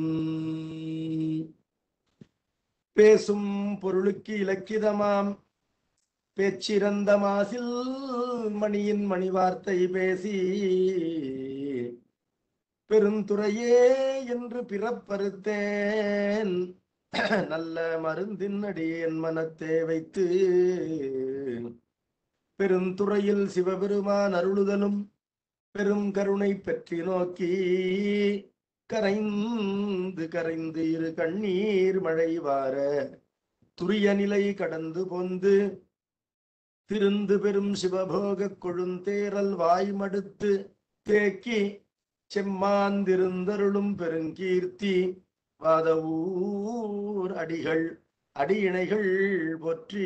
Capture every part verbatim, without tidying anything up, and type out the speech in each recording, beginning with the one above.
பேசும் பொருளுக்கு இலக்கிதமாம் பேச்சிறந்த மாசில் மணியின் மணி வார்த்தை பேசி பெருந்துறையே என்று பிறப்பறுத்தேன் நல்ல மருந்தின் அடியேன் மனத்தே வைத்து பெருந்துறையில் சிவபெருமான் அருளுதலும் பெரும் கருணை பெற்றி நோக்கி கரைந்து கரைந்து இரு கண்ணீர் மழை வார துரிய நிலை கடந்து பொந்து திருந்து பெரும் சிவபோக கொழுந்தேரல் வாய் மடுத்து தேக்கி செம்மாந்திருந்தருளும் பெருங்கீர்த்தி வாதவூர் அடிகள் அடியிணைகள் போற்றி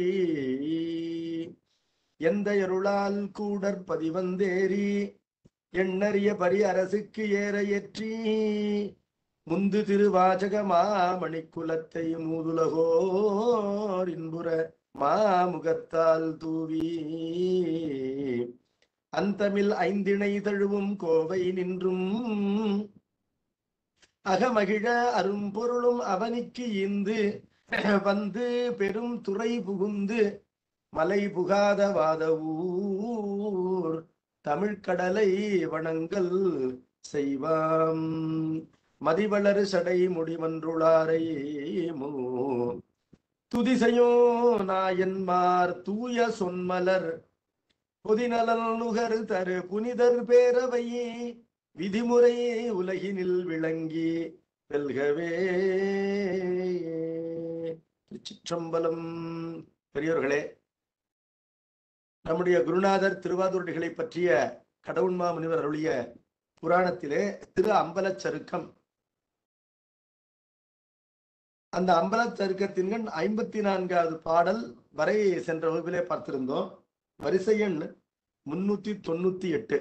எந்த அருளால் கூடற் பதிவந்தேறி எண்ணறிய பரி அரசுக்கு ஏற ஏற்றி முந்து திருவாசக மாமணிக்குலத்தை மூதுலகோர் இன்புற மாமுகத்தால் தூவி அந்தமில் ஐந்திணை தழுவும் கோவை நின்றும் அகமகிழ அரும்பொருளும் அவனிக்கு ஈந்து வந்து பெரும் துறை புகுந்து மலை புகாத வாதவூர் தமிழ்கடலை வணங்கல் செய்வாம் மதிவளர் சடை முடிமன்றுளாரை மூ துதிசையோ நாயன்மார் தூய சொன்மலர் பொதிநலன் நுகர் தரு புனிதர் பேரவையே விதிமுறை உலகினில் விளங்கி வெல்கவே. திருச்சிற்றம்பலம். பெரியோர்களே, நம்முடைய குருநாதர் திருவாதூரடிகளை பற்றிய கடவுண்மா முனிவர் அருளிய புராணத்திலே திரு அம்பலச் சருக்கம், அந்த அம்பலச் சருக்கத்தின் ஐம்பத்தி நான்காவது பாடல் வரை சென்ற வகுப்பிலே பார்த்திருந்தோம். வரிசை எண் முன்னூத்தி தொண்ணூத்தி எட்டு.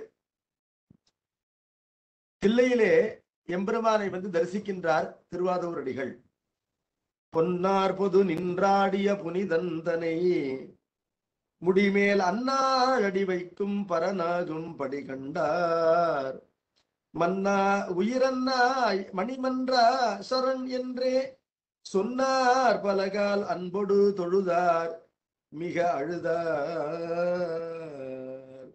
தில்லையிலே எம்பெருமானை வந்து தரிசிக்கின்றார் திருவாதூரடிகள். பொன்னார் பொது நின்றாடிய புனிதந்தனை முடிமேல் அன்னாள் அடி வைக்கும் பரநாகும் படி கண்டார். மன்னா உயிரன்னாய் மணிமன்றா சரண் என்றே சொன்னார் பலகால் அன்பொடு தொழுதார் மிக அழுதார்.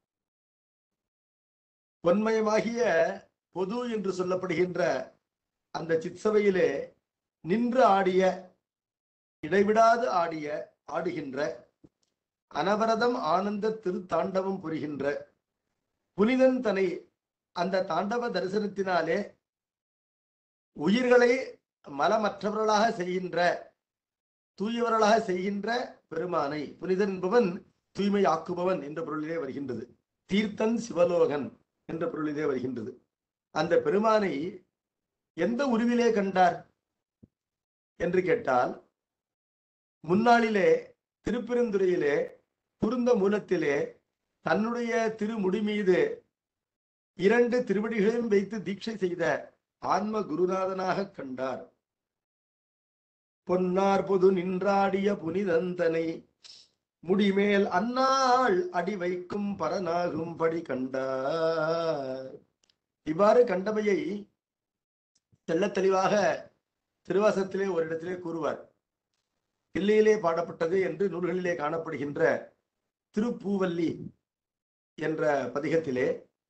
பொன்மயமாகிய பொது என்று சொல்லப்படுகின்ற அந்த சிற்சபையிலே நின்று ஆடிய, இடைவிடாது ஆடிய ஆடுகின்ற, அனவரதம் ஆனந்த திருத்தாண்டவம் புரிகின்ற புனிதன் தனை அந்த தாண்டவ தரிசனத்தினாலே உயிர்களை மலமற்றவர்களாக செய்கின்ற, தூயவர்களாக செய்கின்ற பெருமானை, புனிதன் என்பவன் தூய்மை ஆக்குபவன் என்ற பொருளிலே வருகின்றது. தீர்த்தன் சிவலோகன் என்ற பொருளிலே வருகின்றது. அந்த பெருமானை எந்த உருவிலே கண்டார் என்று கேட்டால், முன்னாளிலே திருப்பெருந்துறையிலே குருந்த மூலத்திலே தன்னுடைய திருமுடி மீது இரண்டு திருவடிகளையும் வைத்து தீட்சை செய்த ஆன்ம குருநாதனாக கண்டார். பொன்னார் பொது நின்றாடிய புனிதந்தனை முடிமேல் அன்னாள் அடி வைக்கும் பரநாகும் படி கண்டார். இவ்வாறு கண்டமையை தெள்ள தெளிவாக திருவாசகத்திலே ஒரு இடத்திலே கூறுவார். தில்லையிலே பாடப்பட்டது என்று நூல்களிலே காணப்படுகின்ற திருப்பூவல்லி என்ற பதிகத்திலே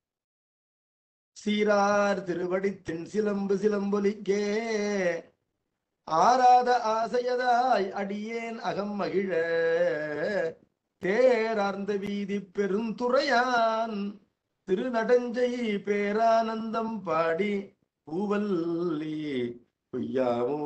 சீரார் திருவடி தென் சிலம்பு சிலம்பொலிக்கே ஆராத ஆசையதாய் அடியேன் அகம் மகிழ தேரார்ந்த வீதி பெருந்துறையான் திருநடஞ்சை பேரானந்தம் பாடி பூவல்லி பொய்யாமோ.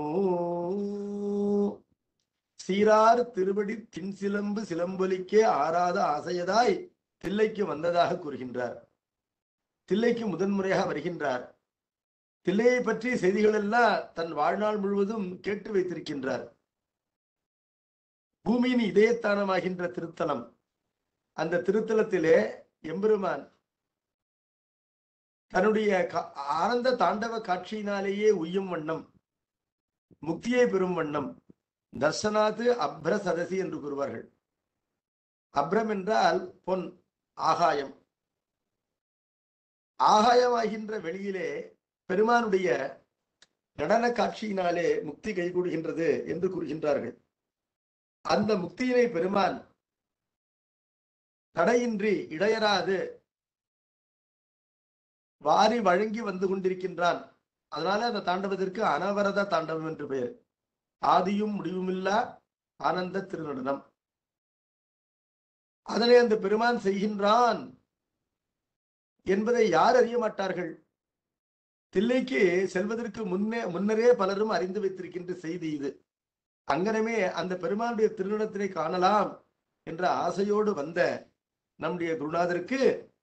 சீரார் திருவடி தின் சிலம்பு சிலம்பொலிக்கே ஆராத ஆசையதாய் தில்லைக்கு வந்ததாக கூறுகின்றார். தில்லைக்கு முதன்முறையாக வருகின்றார். தில்லையை பற்றி செய்திகள் எல்லாம் தன் வாழ்நாள் முழுவதும் கேட்டு வைத்திருக்கின்றார். பூமியின் இதயத்தானமாகின்ற திருத்தலம். அந்த திருத்தலத்திலே எம்பெருமான் தன்னுடைய ஆனந்த தாண்டவ காட்சியினாலேயே உய்யும் வண்ணம், முக்தியை பெறும் வண்ணம் தர்சனாத்து அப்ர சதசி என்று கூறுவார்கள். அப்ரம் என்றால் பொன், ஆகாயம். ஆகாயமாகின்ற வெளியிலே பெருமானுடைய நடன காட்சியினாலே முக்தி கைகூடுகின்றது என்று கூறுகின்றார்கள். அந்த முக்தியினை பெருமான் தடையின்றி இடையராது வாரி வழங்கி வந்து கொண்டிருக்கின்றான். அதனால அந்த தாண்டவத்திற்கு அனவரத தாண்டவம் என்று பெயர். ஆதியும் முடிவுமில்லா ஆனந்த திருநடனம். அதனை அந்த பெருமான் செய்கின்றான் என்பதை யார் அறிய மாட்டார்கள்? தில்லைக்கு செல்வதற்கு முன்னே முன்னரே பலரும் அறிந்து வைத்திருக்கின்ற செய்தி இது. அங்கனமே அந்த பெருமானுடைய திருநடனத்தினை காணலாம் என்ற ஆசையோடு வந்த நம்முடைய குருநாதருக்கு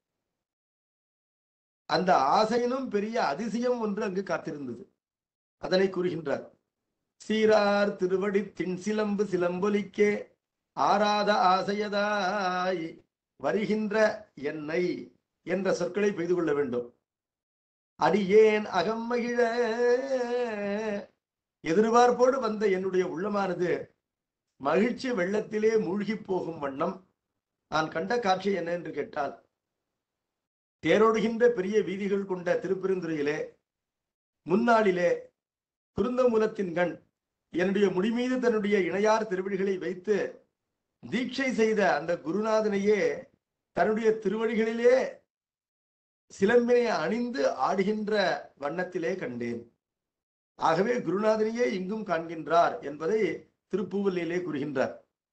அந்த ஆசையினும் பெரிய அதிசயம் ஒன்று அங்கு காத்திருந்தது. அதனை கூறுகின்றார். சீரார் திருவடி தின் சிலம்பு சிலம்பொலிக்கே ஆராத ஆசையதாய் வருகின்ற என்னை என்ற சொற்களை பெய்து கொள்ள வேண்டும். அடியேன் அகம் மகிழ எதிர்பார்ப்போடு வந்த என்னுடைய உள்ளமானது மகிழ்ச்சி வெள்ளத்திலே மூழ்கி போகும் வண்ணம் நான் கண்ட காட்சி என்ன என்று கேட்டால், தேரோடுகின்ற பெரிய வீதிகள் கொண்ட திருப்பெருந்துறையிலே முன்னாளிலே குருந்தமூலத்தின் கண் என்னுடைய முடிமீது தன்னுடைய இணையார் திருவடிகளை வைத்து தீட்சை செய்த அந்த குருநாதனையே தன்னுடைய திருவடிகளிலே சிலம்பினை அணிந்து ஆடுகின்ற வண்ணத்திலே கண்டேன். ஆகவே குருநாதனையே இங்கும் காண்கின்றார் என்பதை திருப்பூவல்லியிலே கூறுகின்றார்.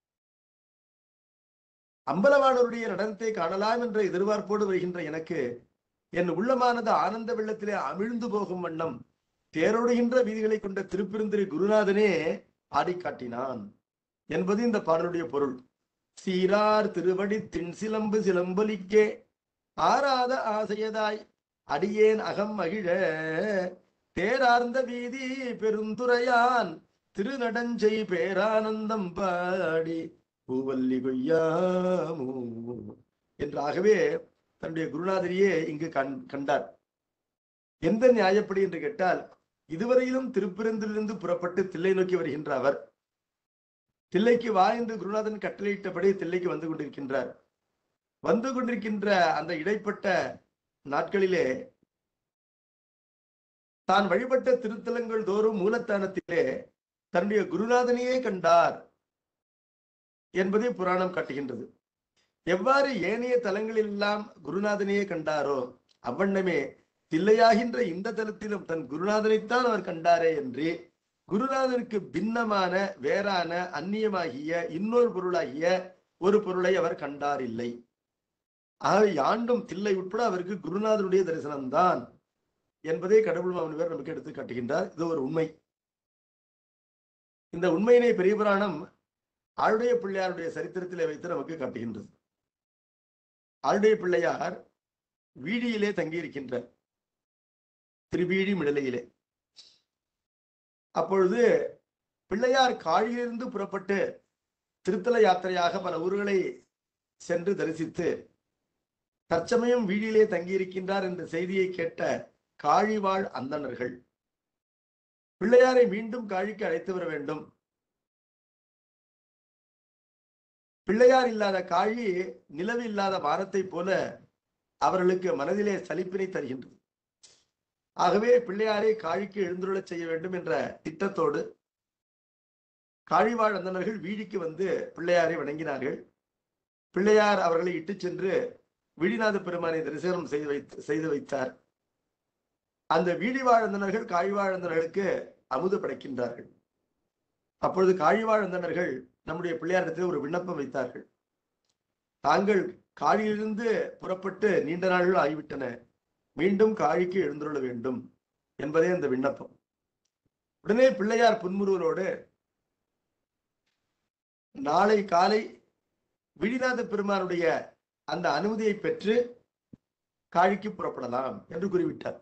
அம்பலவாணருடைய நடனத்தை காணலாம் என்ற எதிர்பார்ப்போடு வருகின்ற எனக்கு என் உள்ளமானது ஆனந்த வெள்ளத்திலே அமிழ்ந்து போகும் வண்ணம் தேரோடுகின்ற வீதிகளை கொண்ட திருப்பெருந்துறை குருநாதனே ஆடி காட்டினான் என்பது இந்த பாடலுடைய பொருள். சீரார் திருவடி தின் சிலம்பு சிலம்பொலிக்கே ஆராத ஆசையதாய் அடியேன் அகம் மகிழ தேரார்ந்த வீதி பெருந்துரையான் திருநடஞ்சை பேரானந்தம் பாடி பூவல்லி கொய்யாமோ என்றாகவே தன்னுடைய குருநாதரியே இங்கு கண் கண்டார். எந்த நியாயப்படி என்று கேட்டால், இதுவரையிலும் திருப்பெருந்திலிருந்து புறப்பட்டு தில்லை நோக்கி வருகின்ற அவர் தில்லைக்கு வா என்று குருநாதன் கட்டளையிட்டபடி தில்லைக்கு வந்து கொண்டிருக்கின்றார். வந்து கொண்டிருக்கின்ற அந்த இடைப்பட்ட நாட்களிலே தான் வழிபட்ட திருத்தலங்கள் தோறும் மூலத்தானத்திலே தன்னுடைய குருநாதனையே கண்டார் என்பதை புராணம் காட்டுகின்றது. எவ்வாறு ஏனைய தலங்களில் எல்லாம் குருநாதனையே கண்டாரோ அவ்வண்ணமே தில்லையாகின்ற இந்த தலத்திலும் தன் குருநாதனைத்தான் அவர் கண்டாரே என்று குருநாதனுக்கு பின்னமான வேறான அந்நியமாகிய இன்னொரு பொருளாகிய ஒரு பொருளை அவர் கண்டார் இல்லை. ஆகவே யாண்டும் தில்லை உட்பட அவருக்கு குருநாதனுடைய தரிசனம்தான் என்பதை கடவுள் மாமனிவர் நமக்கு எடுத்து காட்டுகின்றார். இது ஒரு உண்மை. இந்த உண்மையினை பெரிய புராணம் ஆளுடைய பிள்ளையாருடைய சரித்திரத்திலே வைத்து நமக்கு காட்டுகின்றது. ஆளுடைய பிள்ளையார் வீடியிலே தங்கியிருக்கின்றார், திருவீடி மிடலையிலே. அப்பொழுது பிள்ளையார் காழியிலிருந்து புறப்பட்டு திருத்தல யாத்திரையாக பல ஊர்களை சென்று தரிசித்து தற்சமயம் வீடியிலே தங்கியிருக்கின்றார் என்ற செய்தியை கேட்ட காழிவாழ் அந்தணர்கள் பிள்ளையாரை மீண்டும் காழிக்கு அழைத்து வர வேண்டும், பிள்ளையார் இல்லாத காழி நிலவு இல்லாத வானத்தை போல அவர்களுக்கு மனதிலே சலிப்பினை தருகின்றது. ஆகவே பிள்ளையாரை காழிக்கு எழுந்துருளச் செய்ய வேண்டும் என்ற திட்டத்தோடு காழிவாழ் அந்தணர்கள் வீதிக்கு வந்து பிள்ளையாரை வணங்கினார்கள். பிள்ளையார் அவர்களை இட்டு சென்று வீடிநாத பெருமானை தரிசனம் செய்து வைத்து செய்து வைத்தார். அந்த வீடிவாழ் அந்தணர்கள் காழிவாழ் அந்தணர்களுக்கு அமுது படைக்கின்றார்கள். அப்பொழுது காழிவாழ் அந்தணர்கள் நம்முடைய பிள்ளையாரிடத்தில் ஒரு விண்ணப்பம் வைத்தார்கள். தாங்கள் காழியிலிருந்து புறப்பட்டு நீண்ட நாள்கள் ஆகிவிட்டன, மீண்டும் காழிக்கு எழுந்துள்ள வேண்டும் என்பதே அந்த விண்ணப்பம். உடனே பிள்ளையார் புன்முறுவலோடு நாளை காலை விழிநாத பெருமானுடைய அந்த அனுமதியை பெற்று காழிக்கு புறப்படலாம் என்று கூறிவிட்டார்.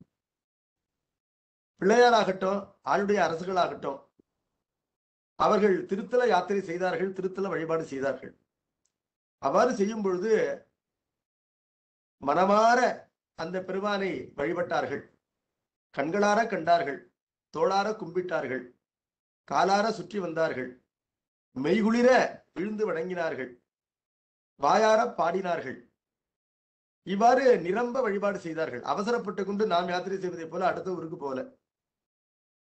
பிள்ளையாராகட்டும் ஆளுடைய அரசுகளாகட்டும் அவர்கள் திருத்தல யாத்திரை செய்தார்கள், திருத்தல வழிபாடு செய்தார்கள். அவ்வாறு செய்யும் பொழுது மனமாற அந்த பெருமானை வழிபட்டார்கள், கண்களார கண்டார்கள், தோளார கும்பிட்டார்கள், காலார சுற்றி வந்தார்கள், மெய்குளிர விழுந்து வணங்கினார்கள், வாயார பாடினார்கள். இவ்வாறு நிரம்ப வழிபாடு செய்தார்கள். அவசரப்பட்டு கொண்டு நாம் யாத்திரை செய்வதை போல அடுத்த ஊருக்கு போல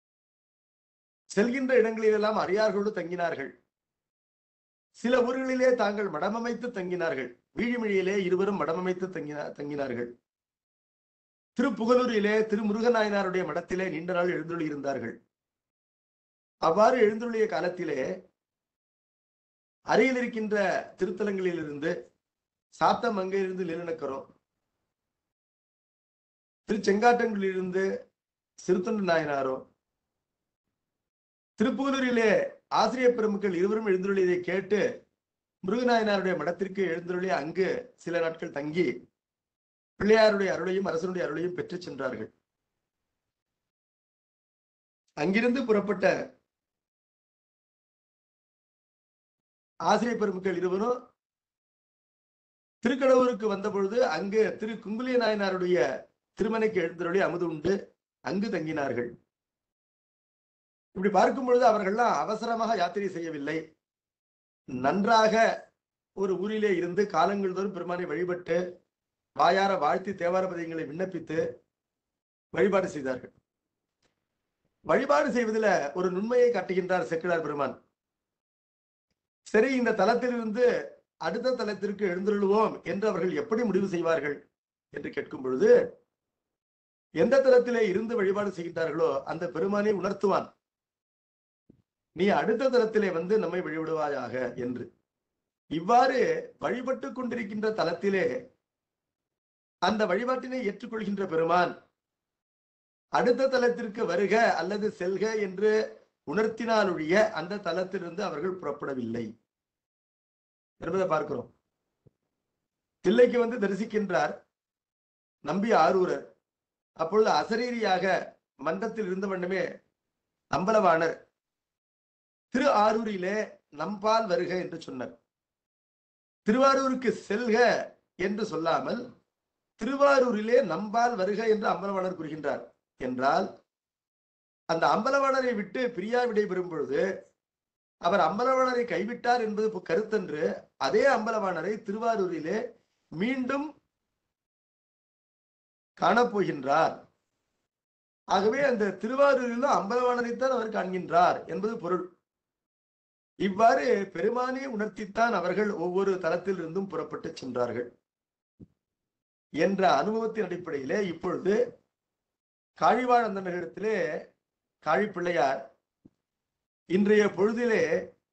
செல்கின்ற இடங்களிலெல்லாம் அடியார்களோடு தங்கினார்கள். சில ஊர்களிலே தாங்கள் மடமமைத்து தங்கினார்கள். வீழிமிழியிலே இருவரும் மடமமைத்து தங்கினா தங்கினார்கள். திருப்புகலூரிலே திருமுருகநாயனாருடைய மடத்திலே நீண்ட நாள் எழுந்தருளி இருந்தார்கள். அவ்வாறு எழுந்தருளிய காலத்திலே அருகில் இருக்கின்ற திருத்தலங்களிலிருந்து சாத்தம் அங்கிருந்து நிலநக்கரம், திருச்செங்காட்டங்களிலிருந்து சிறுத்தொண்ட நாயனாரோ, திருப்புகலூரிலே ஆசிரியர் பெருமக்கள் இருவரும் எழுந்துள்ளதை கேட்டு முருகநாயனாருடைய மடத்திற்கு எழுந்துள்ளி அங்கு சில நாட்கள் தங்கி பிள்ளையாருடைய அருளையும் அரசனுடைய அருளையும் பெற்று சென்றார்கள். அங்கிருந்து புறப்பட்ட ஆசிரியர் பெருமக்கள் இருவரும் திருக்கடவுருக்கு வந்த பொழுது அங்கு திரு குங்குலிய நாயனாருடைய திருமணைக்கு எழுந்தருளி அமுது உண்டு அங்கு தங்கினார்கள். இப்படி பார்க்கும் பொழுது அவர்கள்லாம் அவசரமாக யாத்திரை செய்யவில்லை. நன்றாக ஒரு ஊரிலே இருந்து காலங்கள் தோறும் பெருமானை வழிபட்டு வாயார வாழ்த்தி தேவார பதியங்களை விண்ணப்பித்து வழிபாடு செய்தார்கள். வழிபாடு செய்வதில் ஒரு நுண்மையை காட்டுகின்றார் சேக்கிழார் பெருமான். சரி, இந்த தலத்திலிருந்து அடுத்த தலத்திற்கு எழுந்தருளுவோம் என்று அவர்கள் எப்படி முடிவு செய்வார்கள் என்று கேட்கும் பொழுது, எந்த தலத்திலே இருந்து வழிபாடு செய்கின்றார்களோ அந்த பெருமானை உணர்த்துவான், நீ அடுத்த தலத்திலே வந்து நம்மை வழிபடுவாயாக என்று. இவ்வாறு வழிபட்டு கொண்டிருக்கின்ற தலத்திலே அந்த வழிபாட்டினை ஏற்றுக்கொள்கின்ற பெருமான் அடுத்த தலத்திற்கு வருக அல்லது செல்க என்று உணர்த்தினாலொழிய அந்த தலத்திலிருந்து அவர்கள் புறப்படவில்லை என்பதை பார்க்கிறோம். தில்லைக்கு வந்து தரிசிக்கின்றார் நம்பி ஆரூரர். அப்பொழுது அசரீரியாக மன்றத்தில் இருந்த வண்ணமே அம்பலவாணர் திரு ஆரூரிலே நம்பால் வருக என்று சொன்னார். திருவாரூருக்கு செல்க என்று சொல்லாமல் திருவாரூரிலே நம்பால் வருக என்று அம்பலவாணர் கூறுகின்றார். என்றால் அந்த அம்பலவாணரை விட்டு பிரியா விடைபெறும் பொழுது அவர் அம்பலவாணரை கைவிட்டார் என்பது கருத்தன்று அதே அம்பலவாணரை திருவாரூரிலே மீண்டும் காணப்போகின்றார். ஆகவே அந்த திருவாரூரிலும் அம்பலவாணரைத்தான் அவர் காண்கின்றார் என்பது பொருள். இவ்வாறு பெருமானே உணர்த்தித்தான் அவர்கள் ஒவ்வொரு தலத்தில் இருந்தும் புறப்பட்டு சென்றார்கள் என்ற அனுபவத்தின் அடிப்படையிலே இப்பொழுது காழிவாழ் அந்த நகரத்திலே காழி பிள்ளையார் இன்றைய பொழுதிலே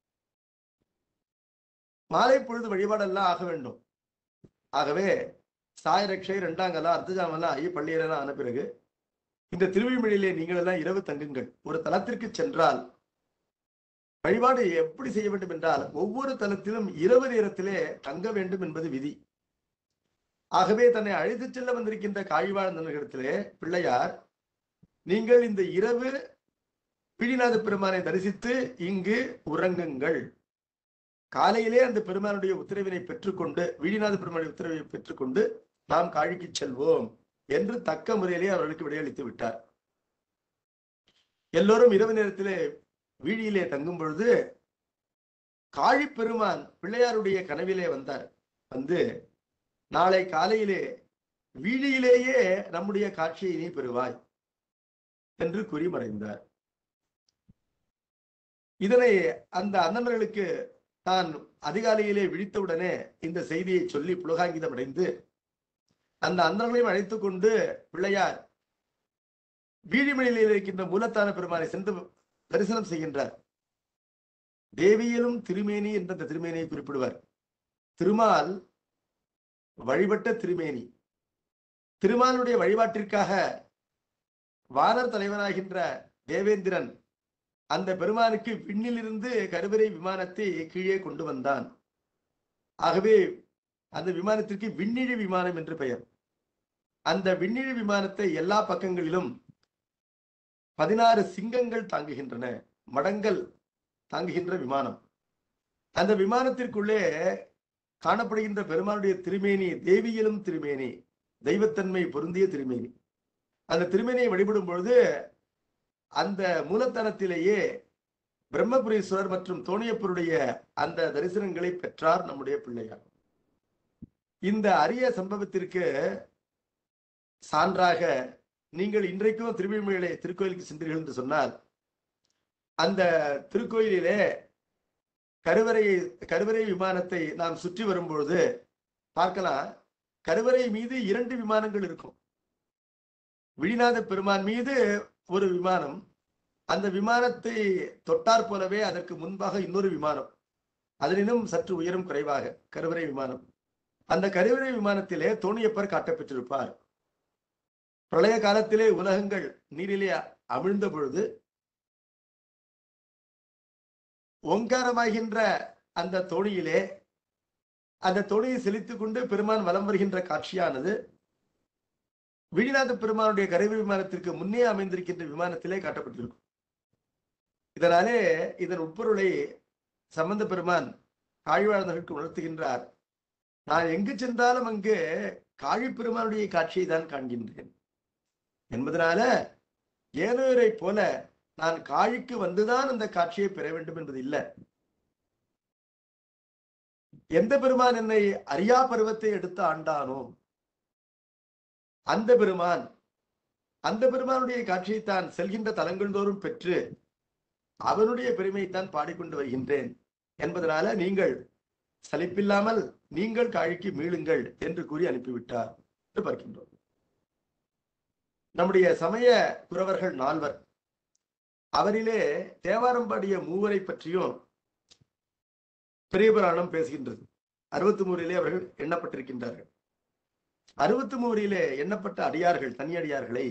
மாலை பொழுது வழிபாடெல்லாம் ஆக வேண்டும். ஆகவே சாயரட்சை இரண்டாங்கலாம் அர்த்தஜாமெல்லாம் ஐய பள்ளியரெல்லாம் ஆன பிறகு இந்த திருவிழிமொழியிலே நீங்கள் எல்லாம் இரவு தங்குங்கள். ஒரு தலத்திற்கு சென்றால் வழிபாடு எப்படி செய்ய வேண்டும் என்றால் ஒவ்வொரு தலத்திலும் இரவு நேரத்திலே தங்க வேண்டும் என்பது விதி. ஆகவே தன்னை அழைத்து செல்ல வந்திருக்கின்ற காழிவாழ் நகரத்திலே பிள்ளையார், நீங்கள் இந்த இரவு பிடிநாத பெருமானை தரிசித்து இங்கு உறங்குங்கள், காலையிலே அந்த பெருமானுடைய உத்தரவினை பெற்றுக்கொண்டு வீடிநாத பெருமானுடைய உத்தரவை பெற்றுக்கொண்டு நாம் காழிக்கு செல்வோம் என்று தக்க முறையிலே அவர்களுக்கு விடையளித்து விட்டார். எல்லோரும் இரவு நேரத்திலே வீழியிலே தங்கும் பொழுது காழி பெருமான் பிள்ளையாருடைய கனவிலே வந்தார். வந்து நாளை காலையிலே வீழியிலேயே நம்முடைய காட்சியை நீ பெறுவாய் என்று கூறி மறைந்தார். இதனை அந்த அண்ணன்களுக்கு தான் அதிகாலையிலே விழித்தவுடனே இந்த செய்தியை சொல்லி புலகாங்கிதம் அடைந்து அந்த அண்ணர்களையும் அழைத்துக் கொண்டு பிள்ளையார் வீழிமலையில் இருக்கின்ற மூலத்தான பெருமானை சென்று தரிசனம் செய்கின்றார். தேவியிலும் திருமேனி என்ற அந்த திருமேனியை குறிப்பிடுவார். திருமால் வழிபட்ட திருமேனி. திருமாலுடைய வழிபாட்டிற்காக வானர் தலைவனாகின்ற தேவேந்திரன் அந்த பெருமானுக்கு விண்ணிலிருந்து கருவறை விமானத்தை கீழே கொண்டு வந்தான். ஆகவே அந்த விமானத்திற்கு விண்ணிழி விமானம் என்று பெயர். அந்த விண்ணிழி விமானத்தை எல்லா பக்கங்களிலும் பதினாறு சிங்கங்கள் தாங்குகின்றன, மடங்கள் தாங்குகின்ற விமானம். அந்த விமானத்திற்குள்ளே காணப்படுகின்ற பெருமானுடைய திருமேனி தேவியிலும் திருமேனி, தெய்வத்தன்மை பொருந்திய திருமேனி. அந்த திருமேனியை வழிபடும் பொழுது அந்த மூலத்தனத்திலேயே பிரம்மபுரீஸ்வரர் மற்றும் தோணியப்பருடைய அந்த தரிசனங்களை பெற்றார் நம்முடைய பிள்ளையார். இந்த அரிய சம்பவத்திற்கு சான்றாக நீங்கள் இன்றைக்கும் திருவிழிமலை திருக்கோயிலுக்கு சென்றீர்கள் என்று சொன்னால் அந்த திருக்கோயிலிலே கருவறை கருவறை விமானத்தை நாம் சுற்றி வரும்பொழுது பார்க்கலாம், கருவறை மீது இரண்டு விமானங்கள் இருக்கும். விழிநாத பெருமான் மீது ஒரு விமானம், அந்த விமானத்தை தொட்டார் போலவே அதற்கு முன்பாக இன்னொரு விமானம், அதனினும் சற்று உயரம் குறைவாக கருவறை விமானம். அந்த கருவறை விமானத்திலே தோணியப்பர் காட்டப்பெற்றிருப்பார். பிரளய காலத்திலே உலகங்கள் நீரிலே அமிழ்ந்த பொழுது ஓங்காரமாகின்ற அந்த தோணியிலே அந்த தோணியை செலுத்திக் கொண்டு பெருமான் வலம் வருகின்ற காட்சியானது விழிநாத பெருமானுடைய கருவறை விமானத்திற்கு முன்னே அமைந்திருக்கின்ற விமானத்திலே காட்டப்பட்டிருக்கும். இதனாலே இதன் உட்பொருளை சம்பந்த பெருமான் காழிவாழ்ந்தவர்களுக்கு உணர்த்துகின்றார். நான் எங்கு சென்றாலும் அங்கு காழி பெருமானுடைய காட்சியை தான் காண்கின்றேன் என்பதனால ஏனையோரை போல நான் காழிக்கு வந்துதான் அந்த காட்சியை பெற வேண்டும் என்பது இல்லை. எந்த பெருமான் என்னை அரியா பருவத்தை எடுத்து ஆண்டானோ அந்த பெருமான் அந்த பெருமானுடைய காட்சியை தான் செல்கின்ற தலங்கள் தோறும் பெற்று அவனுடைய பெருமையைத்தான் பாடிக்கொண்டு வருகின்றேன் என்பதனால நீங்கள் சலிப்பில்லாமல் நீங்கள் காழிக்கு மீளுங்கள் என்று கூறி அனுப்பிவிட்டார் என்று பார்க்கின்றோம். நம்முடைய சமய குரவர்கள் நால்வர், அவரிலே தேவாரம் பாடிய மூவரை பற்றியும் பெரிய புராணம் பேசுகின்றது. அறுபத்தி மூறிலே அவர்கள் எண்ணப்பட்டிருக்கின்றார்கள். அறுபத்தி மூறிலே எண்ணப்பட்ட அடியார்கள், தனி அடியார்களை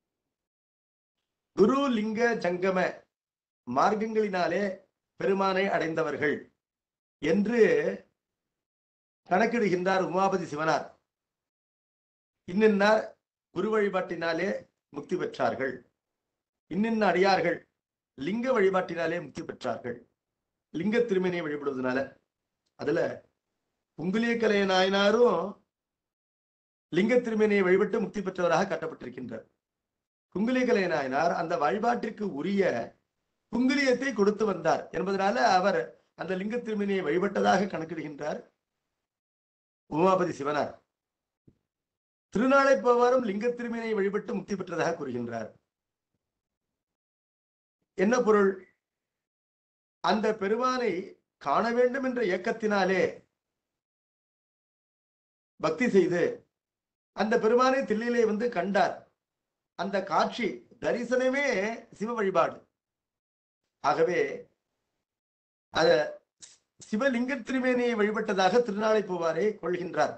குரு லிங்க ஜங்கம மார்க்கங்களினாலே பெருமானை அடைந்தவர்கள் என்று கணக்கிடுகின்றார் உமாபதி சிவனார். இன்னின்ன குரு வழிபாட்டினாலே முக்தி பெற்றார்கள், இன்னின்ன அடியார்கள் லிங்க வழிபாட்டினாலே முக்தி பெற்றார்கள். லிங்க திருமணியை வழிபடுவதனால அதுல புங்குலிய கலைய நாயனாரும் லிங்க திருமணியை வழிபட்டு முக்தி பெற்றவராக கட்டப்பட்டிருக்கின்றார். குங்குலிய கலைய நாயனார் அந்த வழிபாட்டிற்கு உரிய குங்குலியத்தை கொடுத்து வந்தார் என்பதனால அவர் அந்த லிங்க திருமணியை வழிபட்டதாக கணக்கிடுகின்றார் உமாபதி சிவனார். திருநாளை போவாரும் லிங்க திருமணியை வழிபட்டு முக்தி பெற்றதாக கூறுகின்றார். என்ன பொருள்? அந்த பெருமானை காண வேண்டும் என்ற இயக்கத்தினாலே பக்தி செய்து அந்த பெருமானை தில்லையிலே வந்து கண்டார். அந்த காட்சி தரிசனமே சிவ வழிபாடு. ஆகவே அத சிவலிங்க திருமேனியை வழிபட்டதாக திருநாளை போவாரை கொள்கின்றார்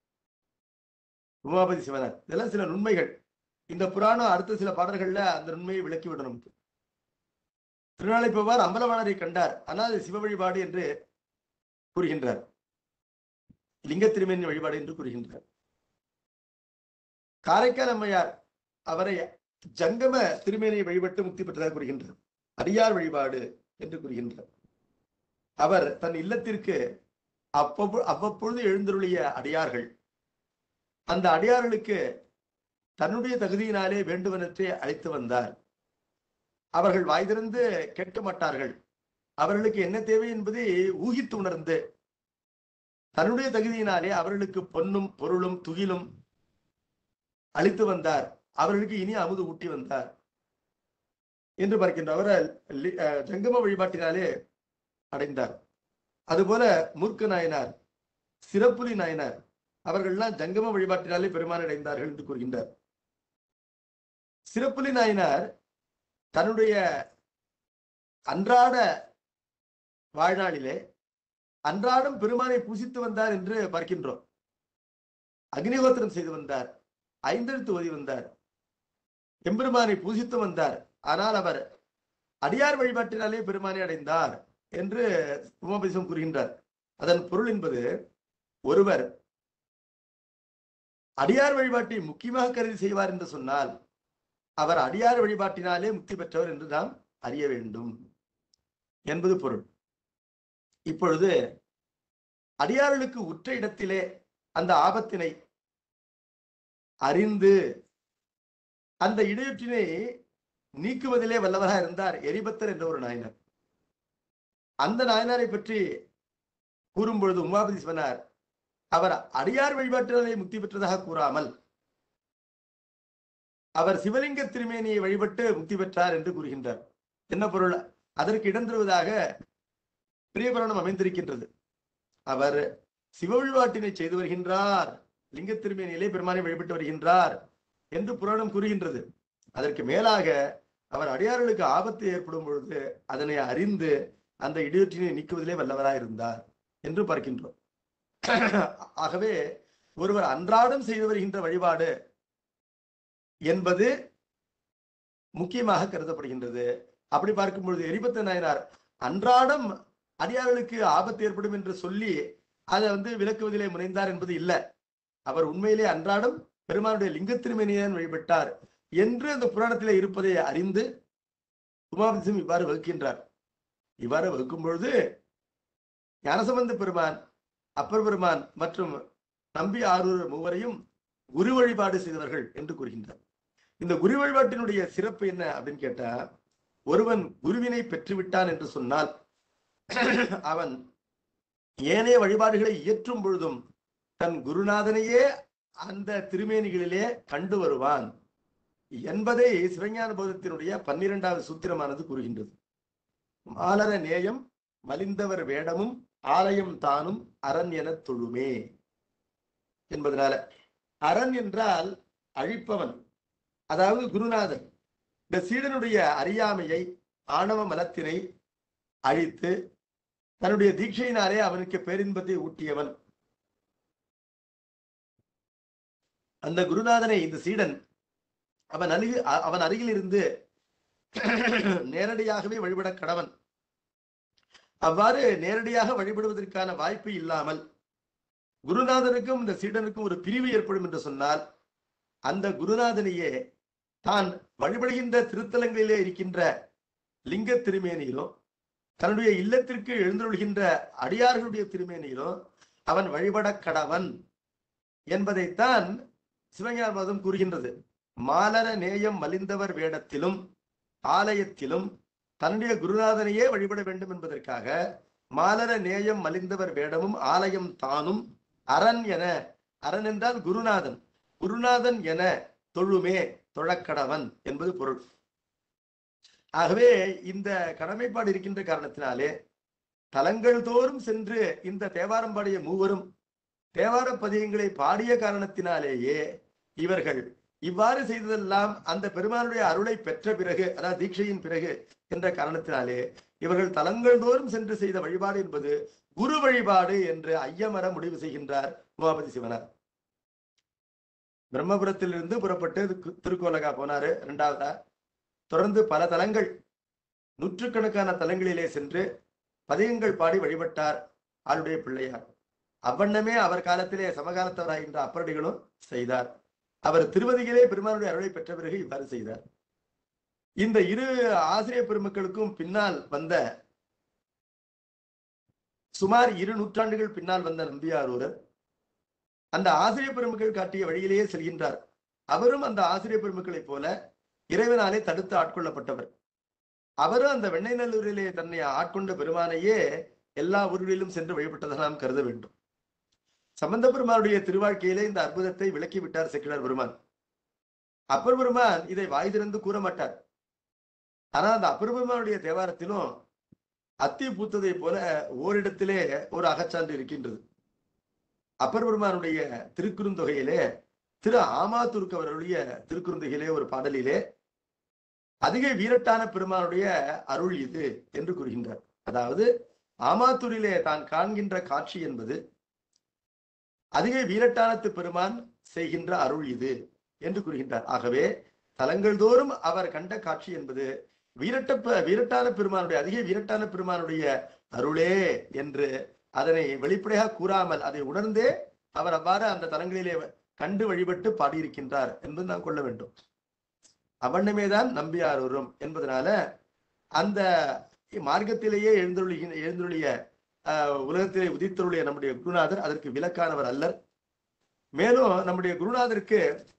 உமாபதி சிவனார். இதெல்லாம் சில நுண்மைகள். இந்த புராணம் அடுத்த சில பாடல்கள்ல அந்த நுண்மையை விளக்கிவிடும் நமக்கு. திருநாளை போவார் அம்பலவாணரை கண்டார், ஆனால் அது சிவ வழிபாடு என்று கூறுகின்றார், லிங்க திருமேனி வழிபாடு என்று கூறுகின்றார். காரைக்கால் அம்மையார் அவரை ஜங்கம திருமேனியை வழிபட்டு முக்தி பெற்றதாக கூறுகின்றார், அடியார் வழிபாடு என்று கூறுகின்றார். அவர் தன் இல்லத்திற்கு அப்பப்பொ அவ்வப்பொழுது எழுந்தருளிய அடியார்கள், அந்த அடியார்களுக்கு தன்னுடைய தகுதியினாலே வேண்டுவனற்றை அழைத்து வந்தார். அவர்கள் வாய் திறந்து கேட்க மாட்டார்கள். அவர்களுக்கு என்ன தேவை என்பதை ஊகித்து உணர்ந்து தன்னுடைய தகுதியினாலே அவர்களுக்கு பொன்னும் பொருளும் துகிலும் அளித்து வந்தார். அவர்களுக்கு இனி அமுது ஊட்டி வந்தார் என்று பார்க்கின்ற அவர் ஜங்கம வழிபாட்டினாலே அடைந்தார். அதுபோல மூர்க்க நாயனார், சிறப்புலி நாயனார் அவர்கள்லாம் ஜங்கம வழிபாட்டினாலே பெருமான் அடைந்தார்கள் என்று கூறுகின்றார். சிறப்புலி நாயனார் தன்னுடைய அன்றாட வாழ்நாளிலே அன்றாடம் பெருமானை பூசித்து வந்தார் என்று பார்க்கின்றோம். அக்னிஹோத்திரம் செய்து வந்தார், ஐந்தெழுத்து ஓதி வந்தார், எம்பெருமானை பூசித்து வந்தார். ஆனால் அவர் அடியார் வழிபாட்டினாலே பெருமானை அடைந்தார் என்று உமாபதிசம் கூறுகின்றார். அதன் பொருள் என்பது, ஒருவர் அடியார் வழிபாட்டை முக்கியமாக கருதி செய்வார் என்று சொன்னால் அவர் அடியார் வழிபாட்டினாலே முக்தி பெற்றவர் என்று நாம் அறிய வேண்டும் என்பது பொருள். இப்பொழுது அடியார்களுக்கு உற்ற இடத்திலே அந்த ஆபத்தினை அறிந்து அந்த இடையூற்றினை நீக்குவதிலே வல்லவராக இருந்தார் எரிபத்தர் என்ற ஒரு நாயனார். அந்த நாயனாரை பற்றி கூறும் பொழுது உமாபதி சிவனார் அவர் அடியார் வழிபாட்டினாலே முக்தி பெற்றதாக கூறாமல் அவர் சிவலிங்க திருமேனியை வழிபட்டு முக்தி பெற்றார் என்று கூறுகின்றார். என்ன பொருள்? அதற்கு இடம் தருவதாக பிரியபுராணம் அமைந்திருக்கின்றது. அவர் சிவ வழிபாட்டினை செய்து வருகின்றார், லிங்க திருமேனியிலே பெருமானை வழிபட்டு வருகின்றார் என்று புராணம் கூறுகின்றது. அதற்கு மேலாக அவர் அடியார்களுக்கு ஆபத்து ஏற்படும் பொழுது அதனை அறிந்து அந்த இடையூற்றினை நீக்குவதிலே வல்லவராய் இருந்தார் என்று பார்க்கின்றோம். ஆகவே ஒருவர் அன்றாடம் செய்து வருகின்ற வழிபாடு என்பது முக்கியமாக கருதப்படுகின்றது. அப்படி பார்க்கும் பொழுது எரிபத்த நாயனார் அன்றாடம் அடியார்களுக்கு ஆபத்து ஏற்படும் என்று சொல்லி அதை வந்து விளக்குவதிலே முனைந்தார் என்பது இல்லை. அவர் உண்மையிலே அன்றாடம் பெருமானுடைய லிங்க திருமேனியன் வழிபட்டார் என்று அந்த புராணத்திலே இருப்பதை அறிந்து உமாபதிசம் இவ்வாறு வகுக்கின்றார். இவ்வாறு வகுக்கும் பொழுது ஞானசம்பந்த பெருமான், அப்பர் பெருமான் மற்றும் நம்பி ஆரூர் மூவரையும் குரு வழிபாடு செய்தவர்கள் என்று கூறுகின்றார். இந்த குரு வழிபாட்டினுடைய சிறப்பு என்ன அப்படின்னு கேட்டா, ஒருவன் குருவினை பெற்றுவிட்டான் என்று சொன்னால் அவன் ஏனைய வழிபாடுகளை இயற்றும் பொழுதும் தன் குருநாதனையே அந்த திருமேனிகளிலே கண்டு வருவான் என்பதை சிவஞான போதத்தினுடைய பன்னிரெண்டாவது சூத்திரமானது கூறுகின்றது. மாலர நேயம் மலிந்தவர் வேடமும் ஆலயம் தானும் அரண் என தொழுமே என்பதனால, அரண் என்றால் அழிப்பவன், அதாவது குருநாதன். இந்த சீடனுடைய அறியாமையை, ஆணவ மலத்தினை அழித்து தன்னுடைய தீட்சையினாலே அவனுக்கு பேரின்பத்தை ஊட்டியவன். அந்த குருநாதனை இந்த சீடன் அவன் அருகில் அவன் அருகில் இருந்து நேரடியாகவே வழிபட கடவன். அவ்வாறு நேரடியாக வழிபடுவதற்கான வாய்ப்பு இல்லாமல் குருநாதனுக்கும் இந்த சீடனுக்கும் ஒரு பிரிவு ஏற்படும் என்று சொன்னால், அந்த குருநாதனையே தான் வழிபடுகின்ற திருத்தலங்களிலே இருக்கின்ற லிங்க திருமேனியிலும் தன்னுடைய இல்லத்திற்கு எழுந்தருள்கின்ற அடியார்களுடைய திருமேனியிலும் அவன் வழிபட கடவன் என்பதைத்தான் சிவஞான போதம் கூறுகின்றது. மாலர நேயம் மலிந்தவர் வேடத்திலும் ஆலயத்திலும் தன்னுடைய குருநாதனையே வழிபட வேண்டும் என்பதற்காக மாலர நேயம் மலிந்தவர் வேடமும் ஆலயம் தானும் அரண் என, அரண் என்றால் குருநாதன், குருநாதன் என தொழுமே, தொழக்கடவன் என்பது பொருள். ஆகவே இந்த கடமைப்பாடு இருக்கின்ற காரணத்தினாலே தலங்கள் தோறும் சென்று இந்த தேவாரம் பாடிய மூவரும் தேவார பதிகங்களை பாடிய காரணத்தினாலேயே இவர்கள் இவ்வாறு செய்ததெல்லாம் அந்த பெருமானுடைய அருளை பெற்ற பிறகு, அதாவது தீட்சையின் பிறகு என்ற காரணத்தினாலே இவர்கள் தலங்கள் தோறும் சென்று செய்த வழிபாடு என்பது குரு வழிபாடு என்று ஐயமர முடிவு செய்கின்றார் உமாபதி சிவனார். பிரம்மபுரத்திலிருந்து புறப்பட்டு திருக்கோலகா போனாரு. இரண்டாவதா தொடர்ந்து பல தலங்கள், நூற்றுக்கணக்கான தலங்களிலே சென்று பதிகங்கள் பாடி வழிபட்டார் ஆளுடைய பிள்ளையார். அவ்வண்ணமே அவர் காலத்திலே சமகாலத்தவராகின்ற அப்பரடிகளும் செய்தார். அவர் திருவதிகளே பெருமானுடைய அருளை பெற்ற பிறகு இவ்வாறு செய்தார். இந்த இரு ஆசிரியர் பெருமக்களுக்கும் பின்னால் வந்த, சுமார் இரு நூற்றாண்டுகள் பின்னால் வந்த நம்பியாரூரர் அந்த ஆசிரியர் பெருமக்கள் காட்டிய வழியிலேயே செல்கின்றார். அவரும் அந்த ஆசிரியர் பெருமக்களைப் போல இறைவனாலே தடுத்து ஆட்கொள்ளப்பட்டவர். அவரும் அந்த வெண்ணை நல்லூரிலே தன்னை ஆட்கொண்ட பெருமானையே எல்லா ஊர்களிலும் சென்று வழிபட்டதாக நாம் கருத வேண்டும். சம்பந்த பெருமானுடைய திருவாழ்க்கையிலே இந்த அற்புதத்தை விளக்கிவிட்டார் செக்கிழார் பெருமான். அப்பர் பெருமான் இதை வாய் திறந்து கூற மாட்டார். ஆனா அந்த அப்பர் பெருமானுடைய தேவாரத்திலும் அத்தி பூத்ததை போல ஓரிடத்திலே ஒரு அகச்சான்று இருக்கின்றது. அப்பர் பெருமானுடைய திருக்குறுந்தொகையிலே திரு ஆமாத்தூருக்கு அவருடைய திருக்குறுந்தொகையிலே ஒரு பாடலிலே அதிக வீரட்டான பெருமானுடைய அருள் இது என்று கூறுகின்றார். அதாவது ஆமாத்தூரிலே தான் காண்கின்ற காட்சி என்பது அதிக வீரட்டானத்து பெருமான் செய்கின்ற அருள் இது என்று கூறுகின்றார். ஆகவே தலங்கள் தோறும் அவர் கண்ட காட்சி என்பது வீரட்ட வீரட்டான பெருமானுடைய அதிக வீரட்டான பெருமானுடைய அருளே என்று அதனை வெளிப்படையாக கூறாமல் அதை உணர்ந்தே அவர் அவ்வாறு அந்த தலங்களிலே கண்டு வழிபட்டு பாடியிருக்கின்றார் என்பது நாம் கொள்ள வேண்டும். அவண்ணமேதான் நம்பியாரூரும் என்பதனால அந்த மார்க்கத்திலேயே எழுந்தருளிய எழுந்தருளிய உலகத்திலே உதித்தருளிய நம்முடைய குருநாதர் அதற்கு விலக்கானவர் அல்லர். மேலும் நம்முடைய குருநாதருக்கு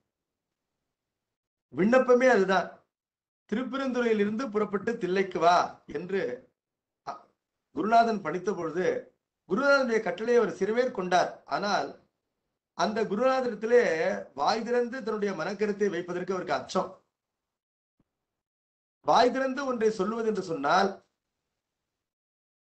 விண்ணப்பமே அதுதான். திருப்பெருந்துறையிலிருந்து புறப்பட்டு தில்லைக்கு வா என்று குருநாதன் பணித்த பொழுது குருநாதனுடைய கட்டளை அவர் சிறுவேர் கொண்டார். ஆனால் அந்த குருநாதரிடத்திலே வாய் திறந்து தன்னுடைய மனக்கருத்தை வைப்பதற்கு அவருக்கு அச்சம். வாய் திறந்து ஒன்றை சொல்லுவது என்று சொன்னால்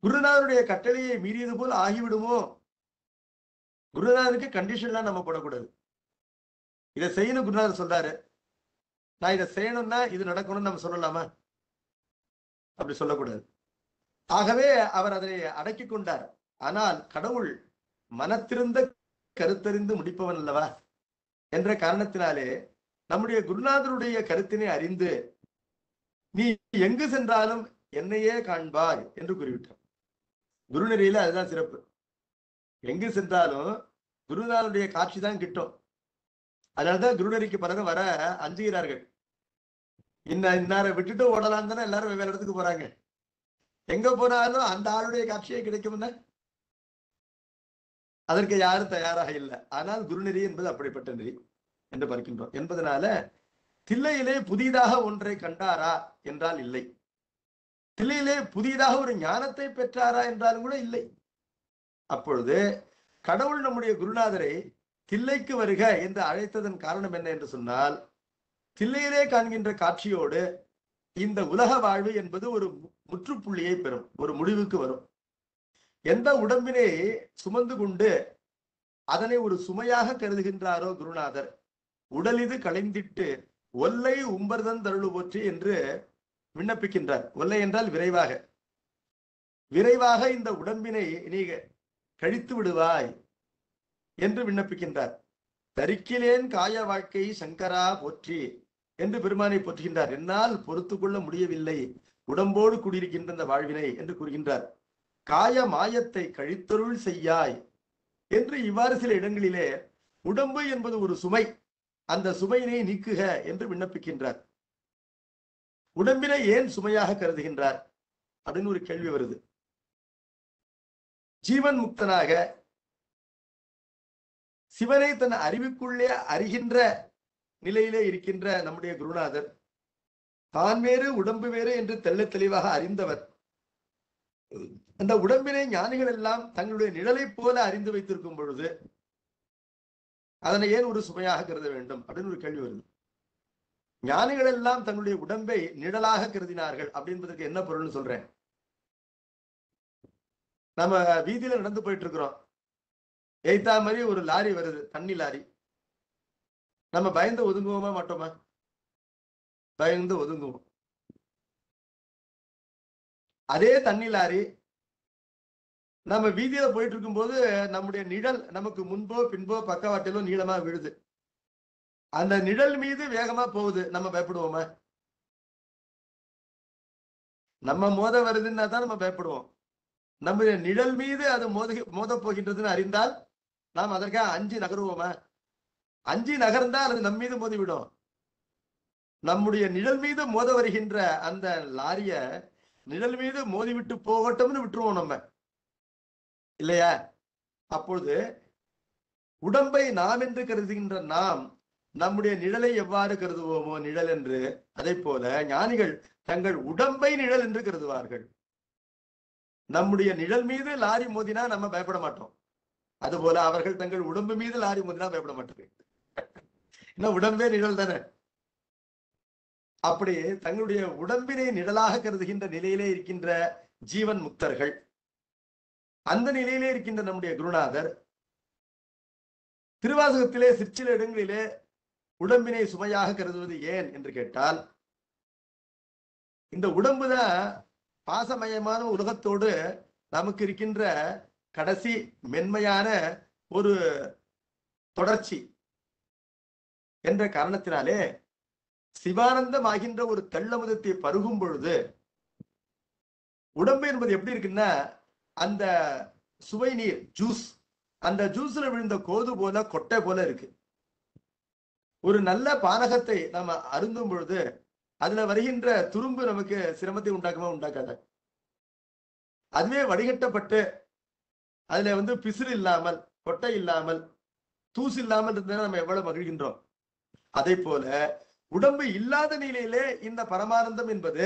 குருநாதருடைய கட்டளையை மீறியது போல் ஆகிவிடுமோ? குருநாதருக்கு கண்டிஷன்லாம் நம்ம போடக்கூடாது. இதை செய்யணும் குருநாதர் சொல்றாரு, நான் இதை செய்யணும்னா இது நடக்கணும்னு நம்ம சொல்லலாமா? அப்படி சொல்லக்கூடாது. ஆகவே அவர் அதை அடக்கி கொண்டார். ஆனால் கடவுள் மனத்திருந்த கருத்தறிந்து முடிப்பவன் அல்லவா என்ற காரணத்தினாலே நம்முடைய குருநாதருடைய கருத்தினை அறிந்து நீ எங்கு சென்றாலும் என்னையே காண்பாய் என்று கூறிவிட்டார். குருநெறியில அதுதான் சிறப்பு. எங்கு சென்றாலும் குருநாதருடைய காட்சி தான் கிட்டும். அதனாலதான் குருநெறிக்கு பிறகு வர அஞ்சுகிறார்கள். இன்ன இன்னாரை விட்டுட்டு ஓடலாம் தானே எல்லாரும் வெவ்வேறு இடத்துக்கு போறாங்க. எங்க போனாலும் அந்த ஆளுடைய காட்சியே கிடைக்கும்னா அதற்கு யாரும் தயாராக இல்லை. ஆனால் குருநெறி என்பது அப்படிப்பட்ட நெறி என்று பார்க்கின்றோம். என்பதனால தில்லையிலே புதிதாக ஒன்றை கண்டாரா என்றால் இல்லை. தில்லையிலே புதிதாக ஒரு ஞானத்தை பெற்றாரா என்றாலும் கூட இல்லை. அப்பொழுது கடவுள் நம்முடைய குருநாதரை தில்லைக்கு வருக என்று அழைத்ததன் காரணம் என்ன என்று சொன்னால், தில்லையிலே காண்கின்ற காட்சியோடு இந்த உலக வாழ்வு என்பது ஒரு முற்றுப்புள்ளியை பெறும், ஒரு முடிவுக்கு வரும். எந்த உடம்பினை சுமந்து கொண்டு அதனை ஒரு சுமையாக கருதுகின்றாரோ குருநாதர், உடலிது களைந்திட்டு ஒல்லை உம்பர்தன் தருளு போற்றி என்று விண்ணப்பிக்கின்றார். ஒல்லை என்றால் விரைவாக, விரைவாக இந்த உடம்பினை நீ கழித்து விடுவாய் என்று விண்ணப்பிக்கின்றார். தரிக்கிலேன் காய வாழ்க்கை சங்கரா போற்றி என்று பெருமானை போற்றுகின்றார். என்னால் பொறுத்து கொள்ள முடியவில்லை உடம்போடு கூடியிருக்கின்ற இந்த வாழ்வினை என்று கூறுகின்றார். காய மாயத்தை கழித்தருள் செய்யாய் என்று இவ்வாறு சில இடங்களிலே உடம்பு என்பது ஒரு சுமை, அந்த சுமையினை நீக்குக என்று விண்ணப்பிக்கின்றார். உடம்பினை ஏன் சுமையாக கருதுகின்றார் அப்படின்னு ஒரு கேள்வி வருது. ஜீவன் முக்தனாக சிவனை தன் அறிவுக்குள்ளே அறிகின்ற நிலையிலே இருக்கின்ற நம்முடைய குருநாதர் தான் வேறு உடம்பு வேறு என்று தெள்ள தெளிவாக அறிந்தவர். அந்த உடம்பினை ஞானிகள் எல்லாம் தங்களுடைய நிழலை போல அறிந்து வைத்திருக்கும் பொழுது அதனை ஏன் ஒரு சுமையாக கருத வேண்டும் அப்படின்னு ஒரு கேள்வி வருது. ஞானிகள் எல்லாம் தங்களுடைய உடம்பை நிழலாக கருதினார்கள் அப்படின்றதுக்கு என்ன பொருள்னு சொல்றேன். நம்ம வீதியில நடந்து போயிட்டு இருக்கிறோம், எய்தா மாதிரி ஒரு லாரி வருது, தண்ணி லாரி. நம்ம பயந்து ஒதுங்குவோமா மாட்டோமா? பயந்து ஒதுங்குவோம். அதே தண்ணி லாரி நம்ம வீதியில போயிட்டு இருக்கும் போது நம்முடைய நிழல் நமக்கு முன்போ பின்போ பக்கவாட்டிலோ நீளமா விழுது. அந்த நிழல் மீது வேகமா போகுது, நம்ம பயப்படுவோமா? நம்ம மோத வருதுன்னா தான் நம்ம பயப்படுவோம். நம்முடைய நிழல் மீது அது மோத மோத போகின்றதுன்னு அறிந்தால் நாம் அதற்காக அஞ்சு நகருவோமா? அஞ்சு நகர்ந்தால் அது நம் மீது மோதிவிடும். நம்முடைய நிழல் மீது மோத வருகின்ற அந்த லாரிய நிழல் மீது மோதிவிட்டு போகட்டும்னு விட்டுருவோம் நம்ம, இல்லையா? அப்பொழுது உடம்பை நாம் என்று கருதுகின்ற நாம் நம்முடைய நிழலை எவ்வாறு கருதுவோமோ நிழல் என்று, அதை போல ஞானிகள் தங்கள் உடம்பை நிழல் என்று கருதுவார்கள். நம்முடைய நிழல் மீது லாரி மோதினா நம்ம பயப்பட மாட்டோம். அதுபோல அவர்கள் தங்கள் உடம்பு மீது லாரி மோதினா பயப்பட மாட்டாங்க. ஏன்னா உடம்பே நிழல் தானே. அப்படி தங்களுடைய உடம்பினை நிழலாக கருதுகின்ற நிலையிலே இருக்கின்ற ஜீவன் முக்தர்கள், அந்த நிலையிலே இருக்கின்ற நம்முடைய குருநாதர் திருவாசகத்திலே சிற்சில இடங்களிலே உடம்பினை சுமையாக கருதுவது ஏன் என்று கேட்டால், இந்த உடம்புதான் பாசமயமான உலகத்தோடு நமக்கு இருக்கின்ற கடைசி மென்மையான ஒரு தொடர்ச்சி என்ற காரணத்தினாலே சிவானந்தம் ஆகின்ற ஒரு தெள்ளமுதத்தை பருகும் பொழுது உடம்பு என்பது எப்படி இருக்குன்னா, அந்த சுவை நீர் ஜூஸ், அந்த ஜூஸ்ல விழுந்த கோது போல கொட்டை போல இருக்கு. ஒரு நல்ல பானகத்தை நாம அருந்தும் பொழுது அதுல வருகின்ற துரும்பு நமக்கு சிரமத்தை உண்டாக்குமா? உண்டாக்காத. அதுவே வடிகட்டப்பட்டு அதுல வந்து பிசிறு இல்லாமல் கொட்டை இல்லாமல் தூசு இல்லாமல் இருந்தா நம்ம எவ்வளவு மகிழ்கின்றோம். அதே போல உடம்பு இல்லாத நிலையிலே இந்த பரமானந்தம் என்பது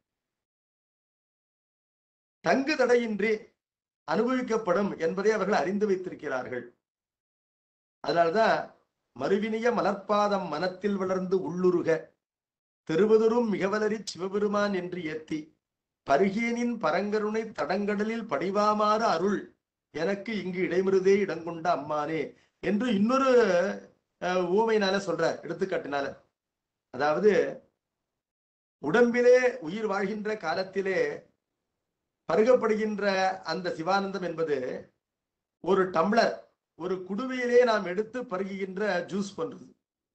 தங்கு தடையின்றி அனுபவிக்கப்படும் என்பதை அவர்கள் அறிந்து வைத்திருக்கிறார்கள். அதனால்தான் மறுவினிய மலர்பாதம் மனத்தில் வளர்ந்து உள்ளுருக தெருவதொரும் மிகவலரி சிவபெருமான் என்று ஏத்தி பருகியனின் பரங்கருணை தடங்கடலில் படிவாமாறு அருள் எனக்கு இங்கு இடைமருதே இடங்கொண்ட அம்மானே என்று இன்னொரு ஊமையினால சொல்றார், எடுத்துக்காட்டினால. அதாவது உடம்பிலே உயிர் வாழ்கின்ற காலத்திலே பருகப்படுகின்ற அந்த சிவானந்தம் என்பது ஒரு டம்ளர், ஒரு குடுவையிலே நாம் எடுத்து பருகுகின்ற ஜூஸ் போன்றது.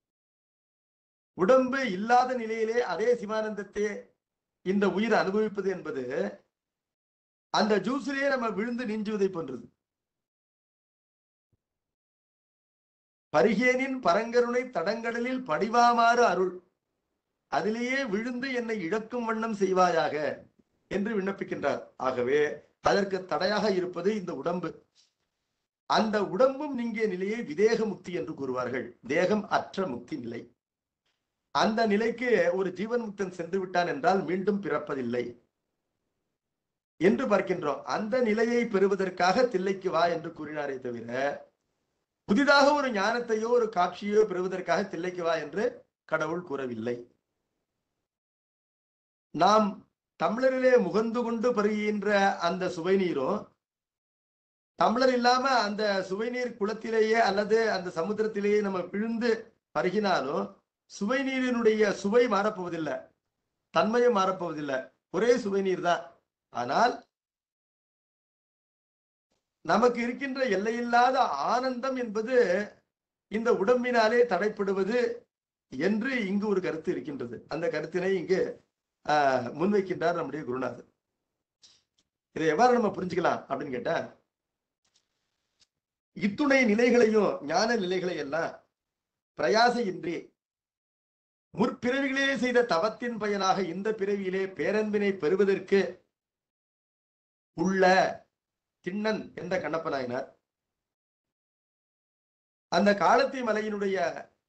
உடம்பு இல்லாத நிலையிலே அதே சிவானந்தத்தை இந்த உயிர் அனுபவிப்பது என்பது அந்த ஜூஸிலேயே நம்ம விழுந்து நீஞ்சுவதை போன்றது. பருகேனின் பரங்கருணை தடங்கடலில் படிவாமாறு அருள், அதிலேயே விழுந்து என்னை இழக்கும் வண்ணம் செய்வாயாக என்று விண்ணப்பிக்கின்றார். ஆகவே அதற்கு தடையாக இருப்பது இந்த உடம்பு. அந்த உடம்பும் நீங்கிய நிலையை விதேக முக்தி என்று கூறுவார்கள். தேகம் அற்ற முக்தி நிலை. அந்த நிலைக்கு ஒரு ஜீவன் முக்தன் சென்று விட்டான் என்றால் மீண்டும் பிறப்பதில்லை என்று பார்க்கின்றோம். அந்த நிலையை பெறுவதற்காக தில்லைக்கு வா என்று கூறினாரே தவிர புதிதாக ஒரு ஞானத்தையோ ஒரு காட்சியோ பெறுவதற்காக தில்லைக்கு வா என்று கடவுள் கூறவில்லை. நாம் தமிழரிலே முகந்து கொண்டு பருகின்ற அந்த சுவை நீரும் தமிழர் இல்லாம அந்த சுவைநீர் குளத்திலேயே அல்லது அந்த சமுத்திரத்திலேயே நம்ம பிழிந்து பருகினாலும் சுவை நீரினுடைய சுவை மாறப்போவதில்லை, தன்மையும் மாறப்போவதில்லை, ஒரே சுவை நீர் தான். ஆனால் நமக்கு இருக்கின்ற எல்லையில்லாத ஆனந்தம் என்பது இந்த உடம்பினாலே தடைப்படுவது என்று இங்கு ஒரு கருத்து இருக்கின்றது. அந்த கருத்தினை இங்கு ஆஹ் முன்வைக்கின்றார் நம்முடைய குருநாதர். இதை எவ்வாறு நம்ம புரிஞ்சுக்கலாம் அப்படின்னு கேட்டா, இத்துணை நிலைகளையும் ஞான நிலைகளை எல்லாம் பிரயாசையின்றி முற்பிறவிகளே செய்த தவத்தின் பயனாக இந்த பிறவியிலே பேரன்பினை பெறுவதற்கு உள்ள திண்ணன் என்ற கண்ணப்ப நாயனார் அந்த காலத்தி மலையினுடைய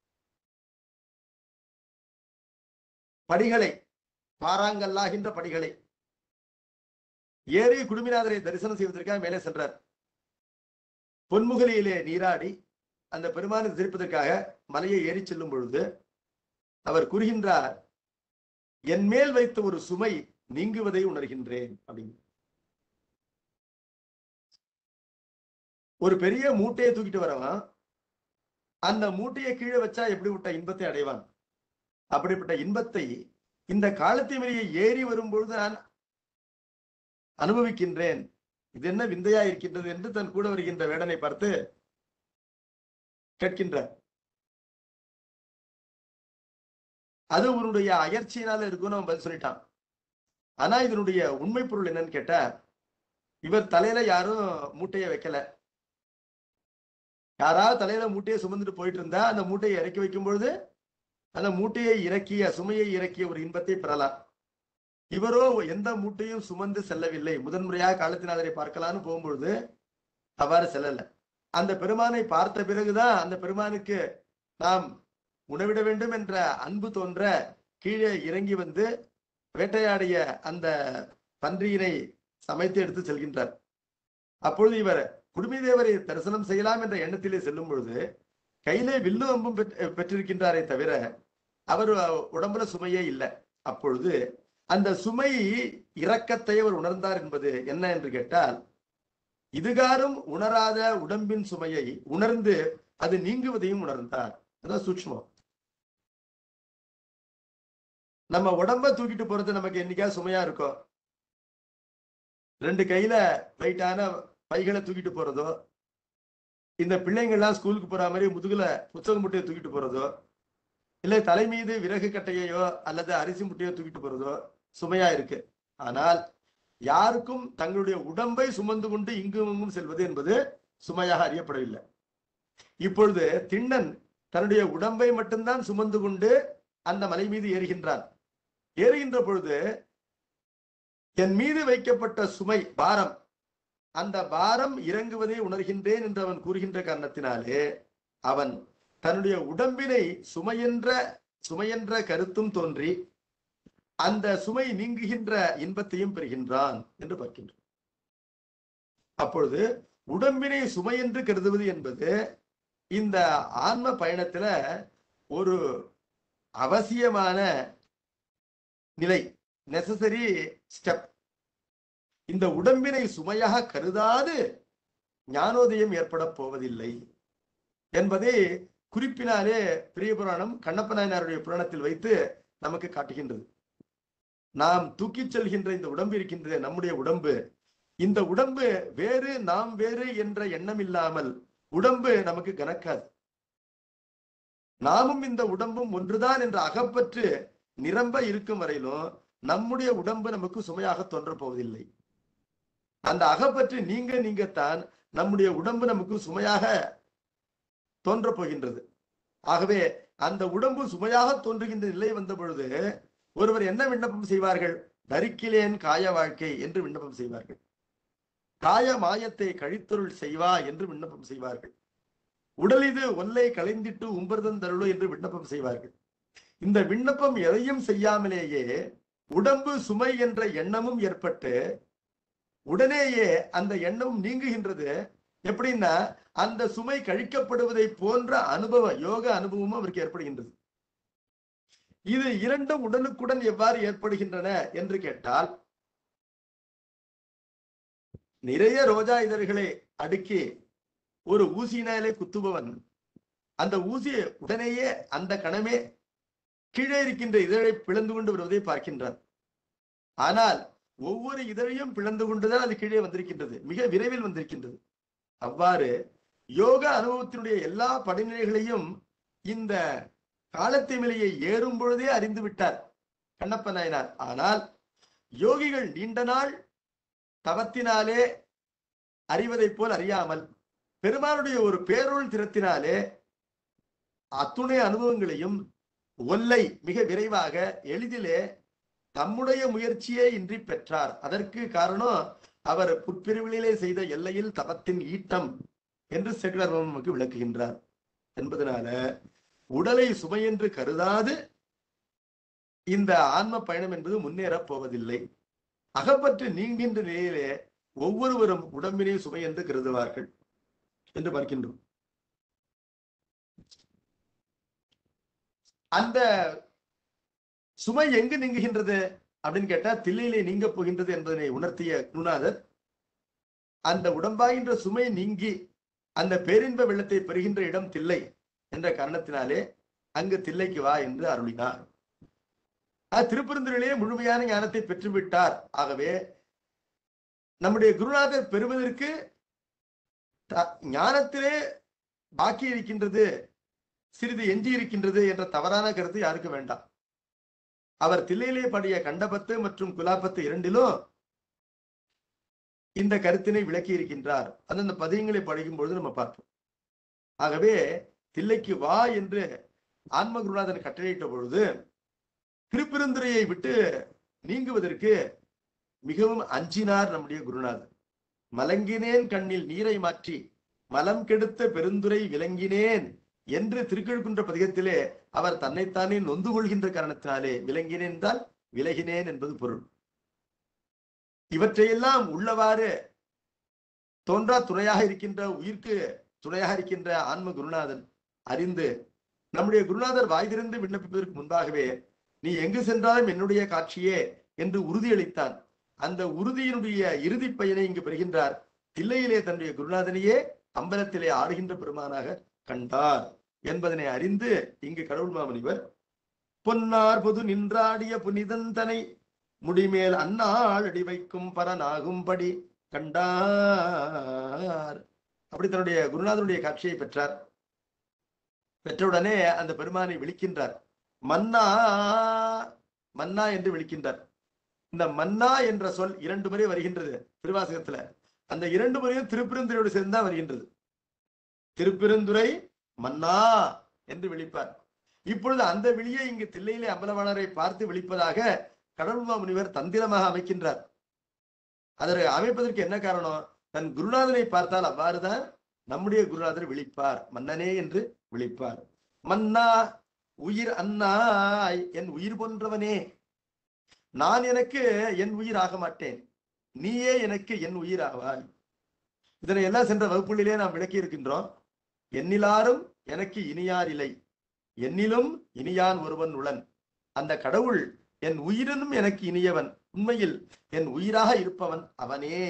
படிகளை, பாறாங்கல்லாகின்ற படிகளை ஏறி குடுமிநாதரை தரிசனம் செய்வதற்காக மேலே சென்றார். பொன்முகலியிலே நீராடி அந்த பெருமானை தரிப்பதற்காக மலையை ஏறி செல்லும் பொழுது அவர் கூறுகின்றார், என் மேல் வைத்த ஒரு சுமை நீங்குவதை உணர்கின்றேன் அப்படின்னு. ஒரு பெரிய மூட்டையை தூக்கிட்டு வரவன் அந்த மூட்டையை கீழே வச்சா எப்படி விட்ட இன்பத்தை அடைவான். அப்படிப்பட்ட இன்பத்தை இந்த காலத்தை மலையை ஏறி வரும்பொழுது நான் அனுபவிக்கின்றேன். இது என்ன விந்தையா இருக்கின்றது என்று தன் கூட வருகின்ற வேடனை பார்த்து கேட்கின்றார். அது உன்னுடைய அயற்சியினால இருக்கும்னு அவன் பதில் சொல்லிட்டான். ஆனா இதனுடைய உண்மை பொருள் என்னன்னு கேட்டா, இவர் தலையில யாரும் மூட்டையை வைக்கல. யாராவது தலையில மூட்டையை சுமந்துட்டு போயிட்டு இருந்தா அந்த மூட்டையை இறக்கி வைக்கும் பொழுது அந்த மூட்டையை இறக்கிய சுமையை இறக்கிய ஒரு இன்பத்தை பெறலாம். இவரோ எந்த மூட்டையும் சுமந்து செல்லவில்லை. முதன்முறையாக காலத்தினாதரை பார்க்கலான்னு போகும்பொழுது அவ்வாறு செல்லல. அந்த பெருமானை பார்த்த பிறகுதான் அந்த பெருமானுக்கு நாம் உணவிட வேண்டும் என்ற அன்பு தோன்ற கீழே இறங்கி வந்து வேட்டையாடிய அந்த பன்றியினை சமைத்து எடுத்து செல்கின்றார். அப்பொழுது இவர் குடுமி தேவரை தரிசனம் செய்யலாம் என்ற எண்ணத்திலே செல்லும் பொழுது கையிலே வில்லு அம்பும் பெற்றிருக்கின்றாரே தவிர அவர் உடம்புல சுமையே இல்லை. அப்பொழுது அந்த சுமை இரக்கத்தை அவர் உணர்ந்தார் என்பது என்ன என்று கேட்டால், இதுகாரும் உணராத உடம்பின் சுமையை உணர்ந்து அது நீங்குவதையும் உணர்ந்தார். அதான் சூட்சுமம். நம்ம உடம்ப தூக்கிட்டு போறது நமக்கு என்னைக்கா சுமையா இருக்கும். ரெண்டு கையில வெயிட்டான பைகளை தூக்கிட்டு போறதோ, இந்த பிள்ளைங்கள்லாம் ஸ்கூலுக்கு போற மாதிரி முதுகுல புத்தக முட்டையை தூக்கிட்டு போறதோ, இல்லை தலை மீது விறகு கட்டையோ அல்லது அரிசி முட்டையோ தூக்கிட்டு போறதோ சுமையா இருக்கு. ஆனால் யாருக்கும் தங்களுடைய உடம்பை சுமந்து கொண்டு இங்கும் இங்கும் செல்வது என்பது சுமையாக அறியப்படவில்லை. இப்பொழுது திண்ணன் தன்னுடைய உடம்பை மட்டும்தான் சுமந்து கொண்டு அந்த மலை மீது ஏறுகின்றான். ஏறுகின்ற பொழுது என் மீது வைக்கப்பட்ட சுமை பாரம், அந்த பாரம் இறங்குவதை உணர்கின்றேன் என்று அவன் கூறுகின்ற காரணத்தினாலே அவன் தன்னுடைய உடம்பினை சுமையென்ற சுமையென்ற கருத்தும் தோன்றி அந்த சுமை நீங்குகின்ற இன்பத்தையும் பெறுகின்றான் என்று பார்க்கின்றோம். அப்பொழுது உடம்பினை சுமை என்று கருதுவது என்பது இந்த ஆன்ம பயணத்துல ஒரு அவசியமான நிலை, நெசசரி ஸ்டெப். இந்த உடம்பினை சுமையாக கருதாது ஞானோதயம் ஏற்பட போவதில்லை என்பதை குறிப்பினாலே பெரிய புராணம் கண்ணப்ப நாயனாருடைய புராணத்தில் வைத்து நமக்கு காட்டுகின்றது. நாம் தூக்கிச் செல்கின்ற இந்த உடம்பு இருக்கின்றது, நம்முடைய உடம்பு, இந்த உடம்பு வேறு நாம் வேறு என்ற எண்ணம் இல்லாமல் உடம்பு நமக்கு கனக்காது. நாமும் இந்த உடம்பும் ஒன்றுதான் என்ற அகப்பற்று நிரம்ப இருக்கும் வரையிலும் நம்முடைய உடம்பு நமக்கு சுமையாக தோன்ற போவதில்லை. அந்த அகப்பற்று நீங்க நீங்கத்தான் நம்முடைய உடம்பு நமக்கு சுமையாக தோன்ற போகின்றது. ஆகவே அந்த உடம்பு சுமையாக தோன்றுகின்ற நிலை வந்த பொழுது ஒருவர் என்ன விண்ணப்பம் செய்வார்கள்? தரிக்கிலேன் காய வாழ்க்கை என்று விண்ணப்பம் செய்வார்கள். காய மாயத்தை கழித்தொருள் செய்வா என்று விண்ணப்பம் செய்வார்கள். உடலிது ஒல்லை களைந்திட்டு உம்பர்தன் தருளோ என்று விண்ணப்பம் செய்வார்கள். இந்த விண்ணப்பம் எதையும் செய்யாமலேயே உடம்பு சுமை என்ற எண்ணமும் ஏற்பட்டு உடனேயே அந்த எண்ணமும் நீங்குகின்றது. எப்படின்னா அந்த சுமை கழிக்கப்படுவதை போன்ற அனுபவ யோக அனுபவமும் அவருக்கு ஏற்படுகின்றது. இது இரண்டும் உடனுக்குடன் எவ்வாறு ஏற்படுகின்றன என்று கேட்டால், நிறைய ரோஜா இதழ்களை அடுக்கி ஒரு ஊசியினாலே குத்துபவன் அந்த ஊசியை உடனேயே அந்த கணமே கீழே இருக்கின்ற இதழை பிளந்து கொண்டு வருவதை பார்க்கின்றான். ஆனால் ஒவ்வொரு இதழையும் பிளந்து கொண்டுதான் அது கீழே வந்திருக்கின்றது, மிக விரைவில் வந்திருக்கின்றது. அவ்வாறு யோக அனுபவத்தினுடைய எல்லா படிநிலைகளையும் இந்த காலத்தை மேலேயே ஏறும் பொழுதே அறிந்து விட்டார் கண்ணப்ப நாயனார். ஆனால் யோகிகள் நீண்ட நாள் தவத்தினாலே அறிவதை போல் அறியாமல் பெருமானுடைய ஒரு பேரொள் திறத்தினாலே அத்துணை அனுபவங்களையும் ஒல்லை மிக விரைவாக எளிதிலே தம்முடைய முயற்சியே இன்றி பெற்றார். அதற்கு காரணம் அவர் புற்பிரிவிலே செய்த எல்லையில் தவத்தின் ஈட்டம் என்று சேக்கிழார் நமக்கு விளக்குகின்றார். என்பதனால உடலை சுமையென்று கருதாது இந்த ஆன்ம பயணம் என்பது முன்னேறப் போவதில்லை. அகப்பற்று நீங்கின்ற நிலையிலே ஒவ்வொருவரும் உடம்பினை சுமை என்று கருதுவார்கள் என்று பார்க்கின்றோம். அந்த சுமை எங்கு நீங்குகின்றது அப்படின்னு கேட்டா தில்லையிலே நீங்க போகின்றது என்பதனை உணர்த்திய குருநாதர் அந்த உடம்பாகின்ற சுமை நீங்கி அந்த பேரின்ப வெள்ளத்தை பெறுகின்ற இடம் தில்லை என்ற காரணத்தினாலே அங்கு தில்லைக்கு வா என்று அருளினார். திருப்பெருந்துறையிலே முழுமையான ஞானத்தை பெற்றுவிட்டார். ஆகவே நம்முடைய குருநாதர் பெறுவதற்கு ஞானத்திலே பாக்கி இருக்கின்றது, சிறிது எஞ்சி இருக்கின்றது என்ற தவறான கருத்து யாருக்கு வேண்டாம். அவர் தில்லையிலே பாடிய கண்டபத்து மற்றும் குலாபத்து இரண்டிலும் இந்த கருத்தினை விளக்கி இருக்கின்றார். அந்தந்த பதியங்களை படிக்கும் பொழுது நம்ம பார்ப்போம். ஆகவே தில்லைக்கு வா என்று ஆன்ம குருநாதன் கட்டளையிட்ட பொழுது திருப்பெருந்துறையை விட்டு நீங்குவதற்கு மிகவும் அஞ்சினார் நம்முடைய குருநாதர். மலங்கினேன் கண்ணில் நீரை மாற்றி மலம் கெடுத்த பெருந்துரை விளங்கினேன் என்று திருக்கழுக்குன்ற பதிகத்திலே அவர் தன்னைத்தானே நொந்து கொள்கின்ற காரணத்தினாலே விளங்கினேன் தான் விலகினேன் என்பது பொருள். இவற்றையெல்லாம் உள்ளவாறு தோன்றா துணையாக இருக்கின்ற உயிர்க்கு துணையாக இருக்கின்ற ஆன்ம குருநாதன் அறிந்து நம்முடைய குருநாதர் வாய்திருந்து விண்ணப்பிப்பதற்கு முன்பாகவே நீ எங்கு சென்றாலும் என்னுடைய காட்சியே என்று உறுதியளித்தான். அந்த உறுதியினுடைய இறுதி பயனை இங்கு பெறுகின்றார். தில்லையிலே தன்னுடைய குருநாதனையே அம்பலத்திலே ஆடுகின்ற பெருமானாக கண்டார் என்பதனை அறிந்து இங்கு கடவுள் மாமுனிவர் பொன்னார் பொது நின்றாடிய புனிதந்தனை முடிமேல் அந்நாள் அடி வைக்கும் பரனாகும்படி கண்டார். அப்படி தன்னுடைய குருநாதனுடைய காட்சியை பெற்றார். பெற்றவுடனே அந்த பெருமானை விழிக்கின்றார். மன்னா மன்னா என்று விழிக்கின்றார். இந்த மன்னா என்ற சொல் இரண்டு முறை வருகின்றது திருவாசகத்துல. அந்த இரண்டு முறையும் திருப்பெருந்துறையோடு சேர்ந்தா வருகின்றது. திருப்பெருந்துறை மன்னா என்று விழிப்பார். இப்பொழுது அந்த விழியை இங்கு தில்லையிலே அம்பலவாணரை பார்த்து விழிப்பதாக கடவுள் மாமுனிவர் தந்திரமாக அமைக்கின்றார். அதனை அமைப்பதற்கு என்ன காரணம்? தன் குருநாதனை பார்த்தால் அவ்வாறுதான் நம்முடைய குருநாதர் விழிப்பார். மன்னனே என்று விழிப்பார். மன்னா உயிர் அன்னாய், என் உயிர் போன்றவனே, நான் எனக்கு என் உயிர் ஆக மாட்டேன், நீயே எனக்கு என் உயிர் ஆவாய். இதனை எல்லாம் சென்ற வகுப்புகளிலே நாம் விளக்கி இருக்கின்றோம். என்னிலாரும் எனக்கு இனியார் இல்லை, என்னிலும் இனியான் ஒருவன் உளன். அந்த கடவுள் என் உயிரினும் எனக்கு இனியவன், உண்மையில் என் உயிராக இருப்பவன் அவனே.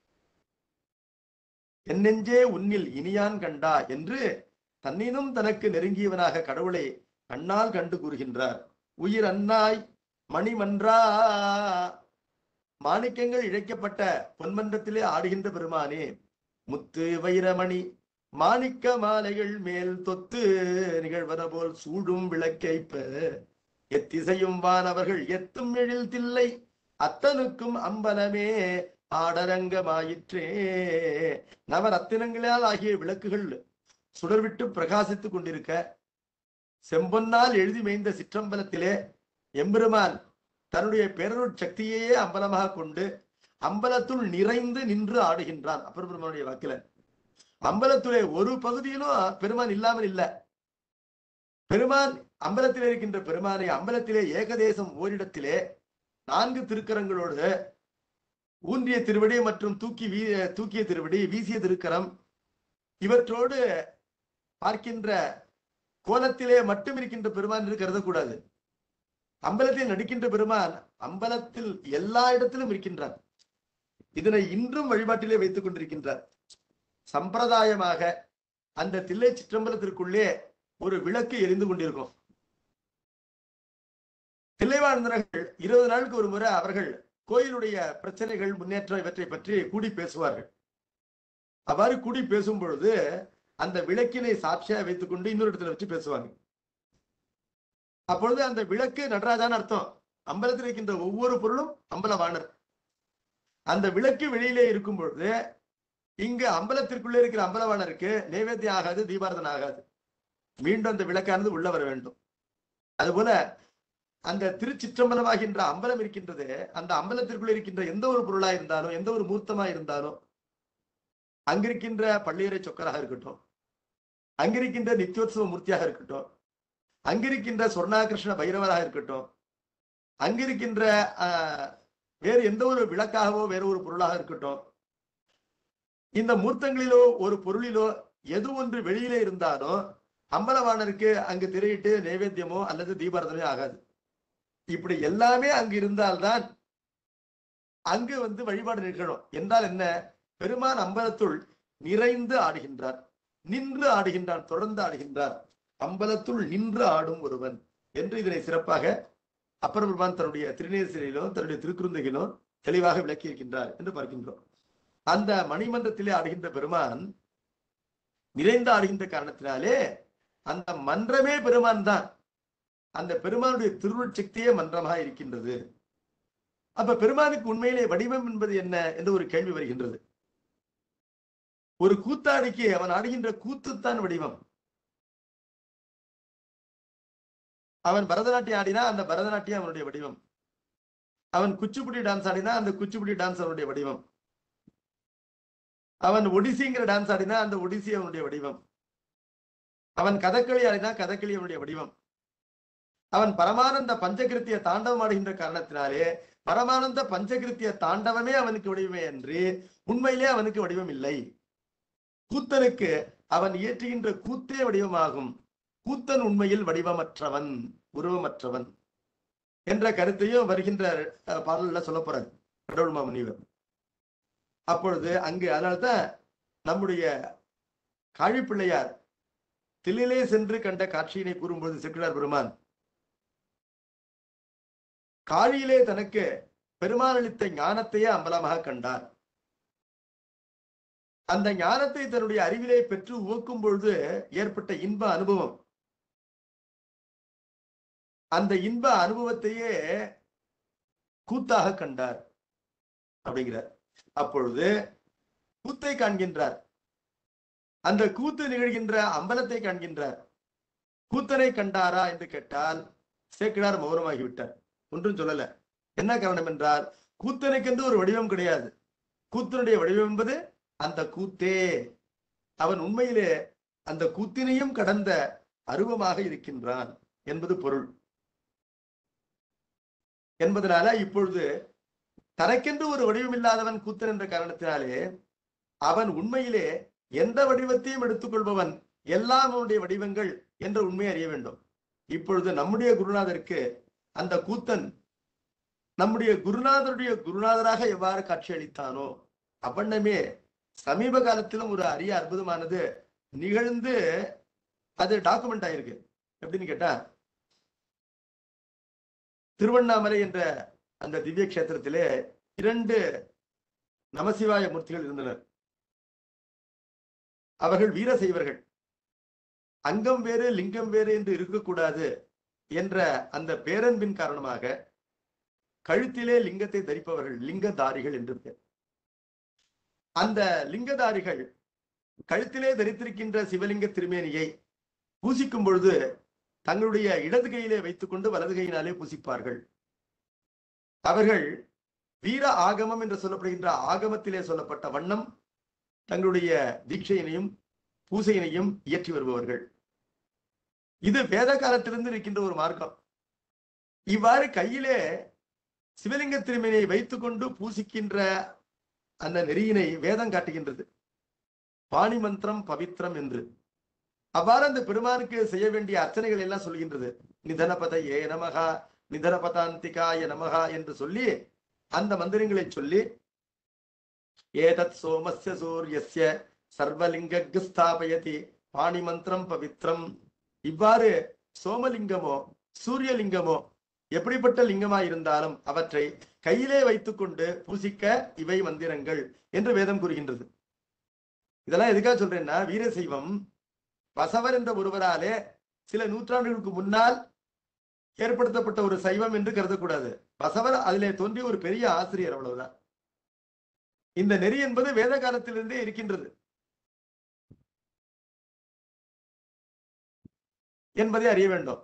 என் நெஞ்சே உன்னில் இனியான் கண்டா என்று தன்னினும் தனக்கு நெருங்கியவனாக கடவுளை கண்ணால் கண்டு கூறுகின்றார். உயிர் அன்னாய் மணிமன்றா, மாணிக்கங்கள் இழைக்கப்பட்ட பொன்மன்றத்திலே ஆடுகின்ற பெருமானே, முத்து வைரமணி மாணிக்க மாலைகள் மேல் தொத்து நிகழ்வன போல் சூடும் விளக்கைப்ப எத்திசையும் வானவர்கள் எத்தும் எழில் தில்லை அத்தனுக்கும் அம்பலமே ஆடரங்கமாயிற்றே. நவரத்தினங்களால் ஆகிய விளக்குகள் சுடர்விட்டு பிரகாசித்துக் கொண்டிருக்க, செம்பொன்னால் எழுதி மேய்ந்த சிற்றம்பலத்திலே எம்பெருமான் தன்னுடைய பேரருட் சக்தியையே அம்பலமாக கொண்டு அம்பலத்துள் நிறைந்து நின்று ஆடுகின்றான். அப்பர் பெருமானுடைய வாக்கில அம்பலத்துடைய ஒரு பகுதியிலும் பெருமான் இல்லாமல் இல்ல. பெருமான் அம்பலத்திலே இருக்கின்ற பெருமானை அம்பலத்திலே ஏகதேசம் ஓரிடத்திலே நான்கு திருக்கரங்களோடு ஊன்றிய திருவடி மற்றும் தூக்கி வீ தூக்கிய திருவடி வீசிய திருக்கரம் இவற்றோடு பார்க்கின்ற கோலத்திலே மட்டும் இருக்கின்ற பெருமான் என்று கருதக்கூடாது. அம்பலத்தில் நடிக்கின்ற பெருமான் அம்பலத்தில் எல்லா இடத்திலும் இருக்கின்றார். இதனை இன்றும் வழிபாட்டிலே வைத்துக் கொண்டிருக்கின்றார். சம்பிரதாயமாக அந்த தில்லை சிற்றம்பலத்திற்குள்ளே ஒரு விளக்கு எரிந்து கொண்டிருக்கும். தில்லைவாழ்ந்தர்கள் இருபது நாளுக்கு ஒரு முறை அவர்கள் கோயிலுடைய பிரச்சனைகள், முன்னேற்றம் இவற்றை பற்றி கூடி பேசுவார்கள். அவ்வாறு கூடி பேசும் பொழுது அந்த விளக்கினை சாட்சியா வைத்துக் கொண்டு இன்னொரு இடத்துல வச்சு பேசுவாங்க. அப்பொழுது அந்த விளக்கு நடராஜான்னு அர்த்தம். அம்பலத்தில் இருக்கின்ற ஒவ்வொரு பொருளும் அம்பலவாணர். அந்த விளக்கு வெளியிலே இருக்கும் பொழுது இங்கு அம்பலத்திற்குள்ளே இருக்கிற அம்பலவாணருக்கு நைவேத்தியம் ஆகாது, தீபாரதன் ஆகாது. மீண்டும் அந்த விளக்கானது உள்ள வர வேண்டும். அதுபோல அந்த திருச்சிற்றம்பலமாகின்ற அம்பலம் இருக்கின்றது. அந்த அம்பலத்திற்குள்ள இருக்கின்ற எந்த ஒரு பொருளா இருந்தாலும், எந்த ஒரு மூர்த்தமா இருந்தாலும், அங்கிருக்கின்ற பள்ளியறை சொக்கராக இருக்கட்டும், அங்கிருக்கின்ற நித்தியோத்சவ மூர்த்தியாக இருக்கட்டும், அங்கிருக்கின்ற சொர்ணாகிருஷ்ண பைரவராக இருக்கட்டும், அங்கிருக்கின்ற ஆஹ் வேறு எந்த ஒரு விளக்காகவோ வேறு ஒரு பொருளாக இருக்கட்டும், இந்த மூர்த்தங்களிலோ ஒரு பொருளிலோ எது ஒன்று வெளியிலே இருந்தாலும் அம்பலவாணருக்கு அங்கு திரையிட்டு நைவேத்தியமோ அல்லது தீபாரதனோ ஆகாது. இப்படி எல்லாமே அங்கு இருந்தால்தான் அங்கு வந்து வழிபாடு நிற்கணும். என்றால் என்ன? பெருமான் அம்பலத்துள் நிறைந்து ஆடுகின்றார், நின்று ஆடுகின்றான், தொடர்ந்து ஆடுகின்றார். அம்பலத்துள் நின்று ஆடும் ஒருவன் என்று இதனை சிறப்பாக அப்பர் பெருமான் தன்னுடைய திருநேசிலும் தன்னுடைய திருக்குறுந்தகிலும் தெளிவாக விளக்கி இருக்கின்றார் என்று பார்க்கின்றோம். அந்த மணிமன்றத்திலே ஆடுகின்ற பெருமான் நிறைந்து ஆடுகின்ற காரணத்தினாலே அந்த மன்றமே பெருமான் தான். அந்த பெருமானுடைய திருவுள் சக்தியே மன்றமாக இருக்கின்றது. அப்ப பெருமானுக்கு உண்மையிலே வடிவம் என்பது என்ன என்று ஒரு கேள்வி வருகின்றது. ஒரு கூத்தாடிக்கு அவன் ஆடுகின்ற கூத்துத்தான் வடிவம். அவன் பரதநாட்டியம் ஆடினா அந்த பரதநாட்டியம் அவனுடைய வடிவம். அவன் குச்சிப்புடி டான்ஸ் ஆடினா அந்த குச்சிப்புடி டான்ஸ் அவனுடைய வடிவம். அவன் ஒடிசிங்கிற டான்ஸ் ஆடினா அந்த ஒடிசி அவனுடைய வடிவம். அவன் கதகளி ஆடினா கதகளி அவனுடைய வடிவம். அவன் பரமானந்த பஞ்சகிருத்திய தாண்டவம் ஆடுகின்ற காரணத்தினாலே பரமானந்த பஞ்சகிருத்திய தாண்டவமே அவனுக்கு வடிவமே என்று உண்மையிலே அவனுக்கு வடிவம் இல்லை. கூத்தனுக்கு அவன் இயற்றுகின்ற கூத்தே வடிவமாகும். கூத்தன் உண்மையில் வடிவமற்றவன், உருவமற்றவன் என்ற கருத்தையும் வருகின்ற பாடல்ல சொல்ல போறார் கடவுள் மாமுனிவர். அப்பொழுது அங்கு அதனால்தான் நம்முடைய காழிப்பிள்ளையார் தில்லையிலே சென்று கண்ட காட்சியினை கூறும்போது செக்கிறார் பெருமான் காழியிலே தனக்கு பெருமான் அளித்த ஞானத்தையே அம்பலமாக கண்டார். அந்த ஞானத்தை தன்னுடைய அறிவிலே பெற்று உவக்கும் பொழுது ஏற்பட்ட இன்ப அனுபவம், அந்த இன்ப அனுபவத்தையே கூத்தாக கண்டார் அப்படிங்கிறார். அப்பொழுது கூத்தை காண்கின்றார். அந்த கூத்து நிகழ்கின்ற அம்பலத்தை காண்கின்றார். கூத்தனை கண்டாரா என்று கேட்டால் சேக்கிழார் மௌனமாகிவிட்டார், ஒன்றும் சொல்லல. என்ன காரணம் என்றால் கூத்தனுக்கென்று ஒரு வடிவம் கிடையாது. கூத்தனுடைய வடிவம் என்பது அந்த கூத்தே. அவன் உண்மையிலே அந்த கூத்தினையும் கடந்த அருவமாக இருக்கின்றான் என்பது பொருள். என்பதனால இப்பொழுது தனக்கென்று ஒரு வடிவம் இல்லாதவன் கூத்தன் என்ற காரணத்தினாலே அவன் உண்மையிலே எந்த வடிவத்தையும் எடுத்துக்கொள்பவன், எல்லாம் அவனுடைய வடிவங்கள் என்ற உண்மையை அறிய வேண்டும். இப்பொழுது நம்முடைய குருநாதருக்கு அந்த கூத்தன் நம்முடைய குருநாதருடைய குருநாதராக எவ்வாறு காட்சி அளித்தானோ அவ்வண்ணமே சமீப காலத்திலும் ஒரு அரிய அற்புதமானது நிகழ்ந்து அது டாக்குமெண்ட் ஆயிருக்கு. எப்படின்னு கேட்டா, திருவண்ணாமலை என்ற அந்த திவ்ய கஷேத்திரத்திலே இரண்டு நமசிவாய மூர்த்திகள் இருந்தனர். அவர்கள் வீரசைவர்கள். அங்கம் வேறு லிங்கம் வேறு என்று இருக்கக்கூடாது என்ற அந்த பேரன்பின் காரணமாக கழுத்திலே லிங்கத்தை தரிப்பவர்கள் லிங்கதாரிகள் என்று பெயர். அந்த லிங்கதாரிகள் கழுத்திலே தரித்திருக்கின்ற சிவலிங்க திருமேனியை பூசிக்கும் பொழுது தங்களுடைய இடது கையிலே வைத்துக் கொண்டு வலது கையினாலே பூசிப்பார்கள். அவர்கள் வீர ஆகமம் என்று சொல்லப்படுகின்ற ஆகமத்திலே சொல்லப்பட்ட வண்ணம் தங்களுடைய தீட்சையினையும் பூசையினையும் இயற்றி வருபவர்கள். இது வேத காலத்திலிருந்து இருக்கின்ற ஒரு மார்க்கம். இவ்வாறு கையிலே சிவலிங்க திருமேனியை வைத்துக் கொண்டு பூசிக்கின்ற அந்த நெறியினை வேதம் காட்டுகின்றது. பாணி மந்திரம் பவித்ரம் என்று. அவ்வாறு அந்த பெருமானுக்கு செய்ய வேண்டிய அர்ச்சனைகள் எல்லாம் சொல்கின்றது. நிதனபத ஏ நமகா நிதனபதாந்திகாய நமகா என்று சொல்லி அந்த மந்திரங்களை சொல்லி ஏதத் சோமஸ்ய சூரியஸ்ய சர்வலிங்க ஸ்தாபயதி பாணி மந்திரம் பவித்ரம். இவ்வாறு சோமலிங்கமோ சூரியலிங்கமோ எப்படிப்பட்ட லிங்கமா இருந்தாலும் அவற்றை கையிலே வைத்துக் கொண்டு பூசிக்க இவை மந்திரங்கள் என்று வேதம் கூறுகின்றது. இதெல்லாம் எதுக்காக சொல்றேன்னா, வீரசைவம் பசவர் என்ற ஒருவராலே சில நூற்றாண்டுகளுக்கு முன்னால் ஏற்படுத்தப்பட்ட ஒரு சைவம் என்று கருதக்கூடாது. பசவர் அதிலே தோன்றிய ஒரு பெரிய ஆசிரியர், அவ்வளவுதான். இந்த நெறி என்பது வேத காலத்திலிருந்தே இருக்கின்றது என்பதை அறிய வேண்டும்.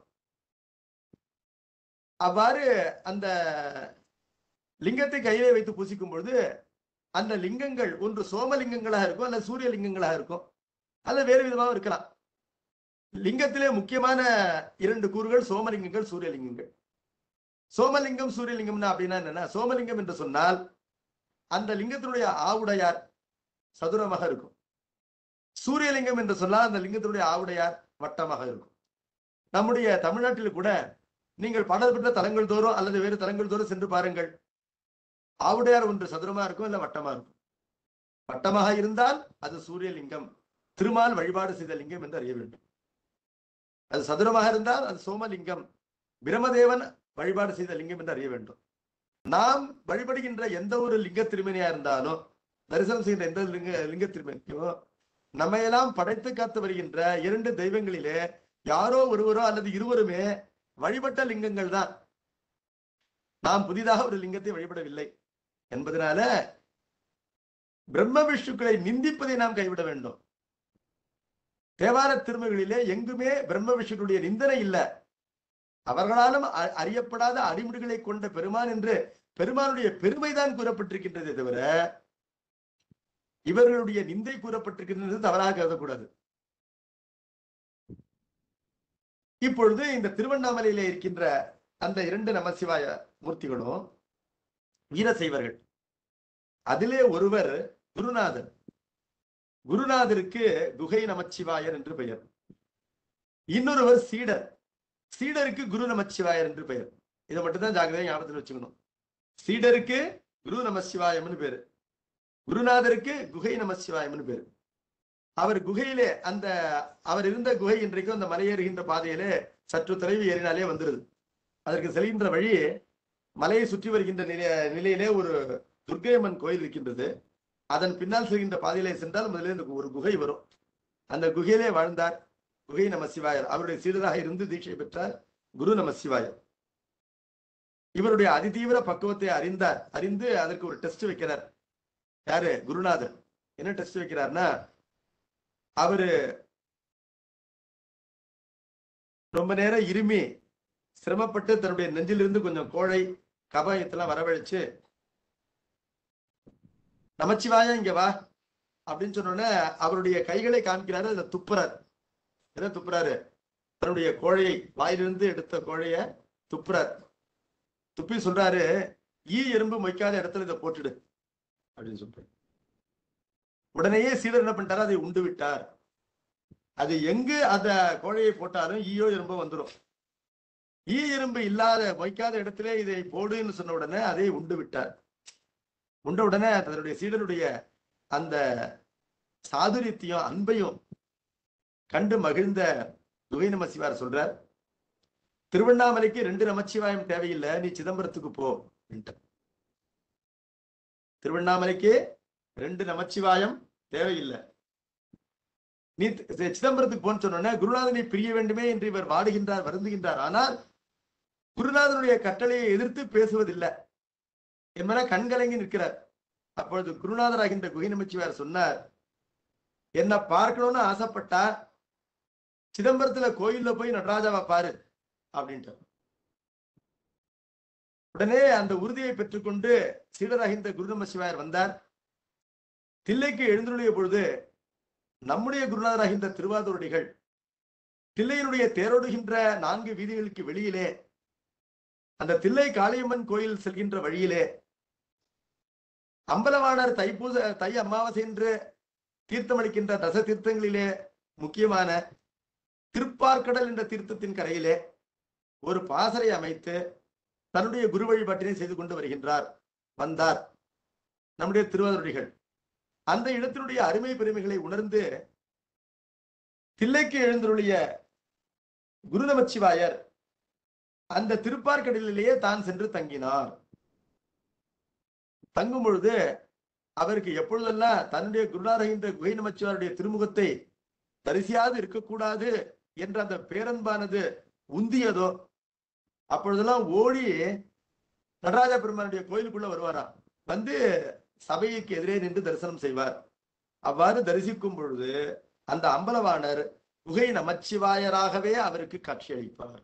அவ்வாறு அந்த லிங்கத்தை கையிலே வைத்து பூசிக்கும் பொழுது அந்த லிங்கங்கள் ஒன்று சோமலிங்கங்களாக இருக்கும், அல்ல சூரிய லிங்கங்களாக இருக்கும், அல்ல வேறு விதமாக இருக்கலாம். லிங்கத்திலே முக்கியமான இரண்டு கூறுகள் சோமலிங்கங்கள் சூரியலிங்கங்கள். சோமலிங்கம் சூரியலிங்கம்னா அப்படின்னா என்னன்னா, சோமலிங்கம் என்று சொன்னால் அந்த லிங்கத்தினுடைய ஆவுடையார் சதுரமாக இருக்கும். சூரியலிங்கம் என்று சொன்னால் அந்த லிங்கத்தினுடைய ஆவுடையார் வட்டமாக இருக்கும். நம்முடைய தமிழ்நாட்டில் கூட நீங்கள் பாடல்பட்ட தலங்கள் தோறும் அல்லது வேறு தலங்கள் தோறும் சென்று பாருங்கள். ஆவுடையார் ஒன்று சதுரமா இருக்கும், இல்ல வட்டமா இருக்கும். வட்டமாக இருந்தால் அது சூரியலிங்கம், திருமால் வழிபாடு செய்த லிங்கம் என்று அறிய வேண்டும். அது சதுரமாக இருந்தால் அது சோமலிங்கம், பிரமதேவன் வழிபாடு செய்த லிங்கம் என்று அறிய வேண்டும். நாம் வழிபடுகின்ற எந்த ஒரு லிங்க திருமணியா இருந்தாலும், தரிசனம் செய்கின்ற எந்த லிங்க லிங்க திருமணியோ நம்மையெல்லாம் படைத்து காத்து வருகின்ற இரண்டு தெய்வங்களிலே யாரோ ஒருவரோ அல்லது இருவருமே வழிபட்ட லிங்கங்கள் தான். நாம் புதிதாக ஒரு லிங்கத்தை வழிபடவில்லை என்பதனால பிரம்ம விஷ்ணுக்களை நிந்திப்பதை நாம் கைவிட வேண்டும். தேவார திருமகளிலே எங்குமே பிரம்ம விஷ்ணுடைய நிந்தனை இல்லை. அவர்களாலும் அறியப்படாத அடிமுடிகளை கொண்ட பெருமான் என்று பெருமானுடைய பெருமைதான் கூறப்பட்டிருக்கின்றதே தவிர இவர்களுடைய நிந்தை கூறப்பட்டிருக்கின்றது தவறாக கருதக்கூடாது. இப்பொழுது இந்த திருவண்ணாமலையிலே இருக்கின்ற அந்த இரண்டு நமசிவாய மூர்த்திகளும் வீரசைவர்கள். அதிலே ஒருவர் குருநாதர். குருநாதருக்கு குகை நமச்சிவாயர் என்று பெயர். இன்னொருவர் சீடர். சீடருக்கு குரு நமச்சிவாயர் என்று பெயர். இதை மட்டும்தான் ஜாக்கிரதையா ஞாபகத்தில் வச்சுக்கணும். சீடருக்கு குரு நமசிவாயம்னு பேரு, குருநாதருக்கு குகை நமசிவாயம்னு பேரு. அவர் குகையிலே அந்த அவர் இருந்த குகை இன்றைக்கும் அந்த மலையேறுகின்ற பாதையிலே சற்று தொலைவு ஏறினாலே வந்துருது. அதற்கு செல்கின்ற வழி மலையை சுற்றி வருகின்ற நிலையிலே ஒரு துர்க்கையம்மன் கோயில் இருக்கின்றது. அதன் பின்னால் செல்கின்ற பாதையிலே சென்றால் முதலில் ஒரு குகை வரும். அந்த குகையிலே வாழ்ந்தார் குகை நமசிவாயர். அவருடைய சீடராக இருந்து தீட்சை பெற்றார் குரு நமசிவாயர். இவருடைய அதிதீவிர பக்குவத்தை அறிந்தார். அறிந்து அதற்கு ஒரு டெஸ்ட் வைக்கிறார். யாரு? குருநாதர். என்ன டெஸ்ட் வைக்கிறார்னா, அவரு ரொம்ப நேரம் இருமி சிரமப்பட்டு தன்னுடைய நெஞ்சிலிருந்து கொஞ்சம் கோழை கபாயத்தெல்லாம் வரவழைச்சு, நமச்சிவாயா இங்க வா அப்படின்னு சொன்னோன்னே அவருடைய கைகளை காமிக்கிறாரு. அதை துப்புறார். என்ன துப்புறாரு? தன்னுடைய கோழையை, வாயிலிருந்து எடுத்த கோழைய துப்புறார். துப்பி சொல்றாரு, ஈ எறும்பு மொய்க்காத இடத்துல இதை போட்டுடு அப்படின்னு சொல்றாரு. உடனேயே சீடர் என்ன பண்ணிட்டாரு? அதை உண்டு விட்டார். அது எங்கு அந்த கோழையை போட்டாலும் ஈயோ எறும்போ வந்துடும். ஈ எறும்பு இல்லாத வைக்காத இடத்திலே இதை போடுன்னு சொன்ன உடனே அதை உண்டு விட்டார். உண்ட உடனே தன்னுடைய சீடனுடைய அந்த சாதுரியத்தையும் அன்பையும் கண்டு மகிழ்ந்த குகை நமச்சிவாயர் சொல்றார், திருவண்ணாமலைக்கு ரெண்டு நமச்சிவாயம் தேவையில்லை, நீ சிதம்பரத்துக்கு போ. திருவண்ணாமலைக்கு ரெண்டு நமச்சிவாயம் தேவையில்லை, நீ சிதம்பரத்துக்கு போன்னு சொன்ன குருநாதனை பிரிய வேண்டுமே என்று இவர் வாடுகின்றார், வருந்துகின்றார். ஆனால் குருநாதனுடைய கட்டளையை எதிர்த்து பேசுவதில்லை என்பன கண்கலங்கி நிற்கிறார். அப்பொழுது குருநாதராகின்ற குகை நமச்சிவாயர் சொன்னார், என்ன பார்க்கணும்னு ஆசைப்பட்டா சிதம்பரத்துல கோயில்ல போய் நடராஜாவை பாரு அப்படின்ட்டு. உடனே அந்த உறுதியை பெற்றுக்கொண்டு சீடராகின்ற குரு நமச்சிவாயர் வந்தார். தில்லைக்கு எழுந்துள்ள பொழுது நம்முடைய குருநாதராகின்ற திருவாதூரடிகள் தில்லையினுடைய தேரோடுகின்ற நான்கு வீதிகளுக்கு வெளியிலே அந்த தில்லை காளியம்மன் கோயில் செல்கின்ற வழியிலே அம்பலவாணர் தைப்பூச தை அமாவாசை என்று தீர்த்தமளிக்கின்ற தச தீர்த்தங்களிலே முக்கியமான திருப்பார்கடல் என்ற தீர்த்தத்தின் கரையிலே ஒரு பாசறை அமைத்து தன்னுடைய குரு வழிபாட்டினை செய்து கொண்டு வருகின்றார். வந்தார் நம்முடைய திருவாரூரடிகள். அந்த இடத்தினுடைய அருமை பெருமைகளை உணர்ந்து தில்லைக்கு எழுந்தருளிய குரு நமச்சிவாயர் அந்த திருப்பார்கடலிலேயே தான் சென்று தங்கினார். தங்கும் பொழுது அவருக்கு எப்பொழுதெல்லாம் தன்னுடைய குருநாதராகின்ற குகை நமச்சிவாயருடைய திருமுகத்தை தரிசியாது இருக்கக்கூடாது என்ற அந்த பேரன்பானது உந்தியதோ அப்பொழுதெல்லாம் ஓடி நடராஜ பெருமானுடைய கோயிலுக்குள்ள வருவாராம். வந்து சபைக்கு எதிரே நின்று தரிசனம் செய்வார். அவ்வாறு தரிசிக்கும் பொழுது அந்த அம்பலவாணர் குகை நமச்சிவாயராகவே அவருக்கு காட்சியளிப்பார்.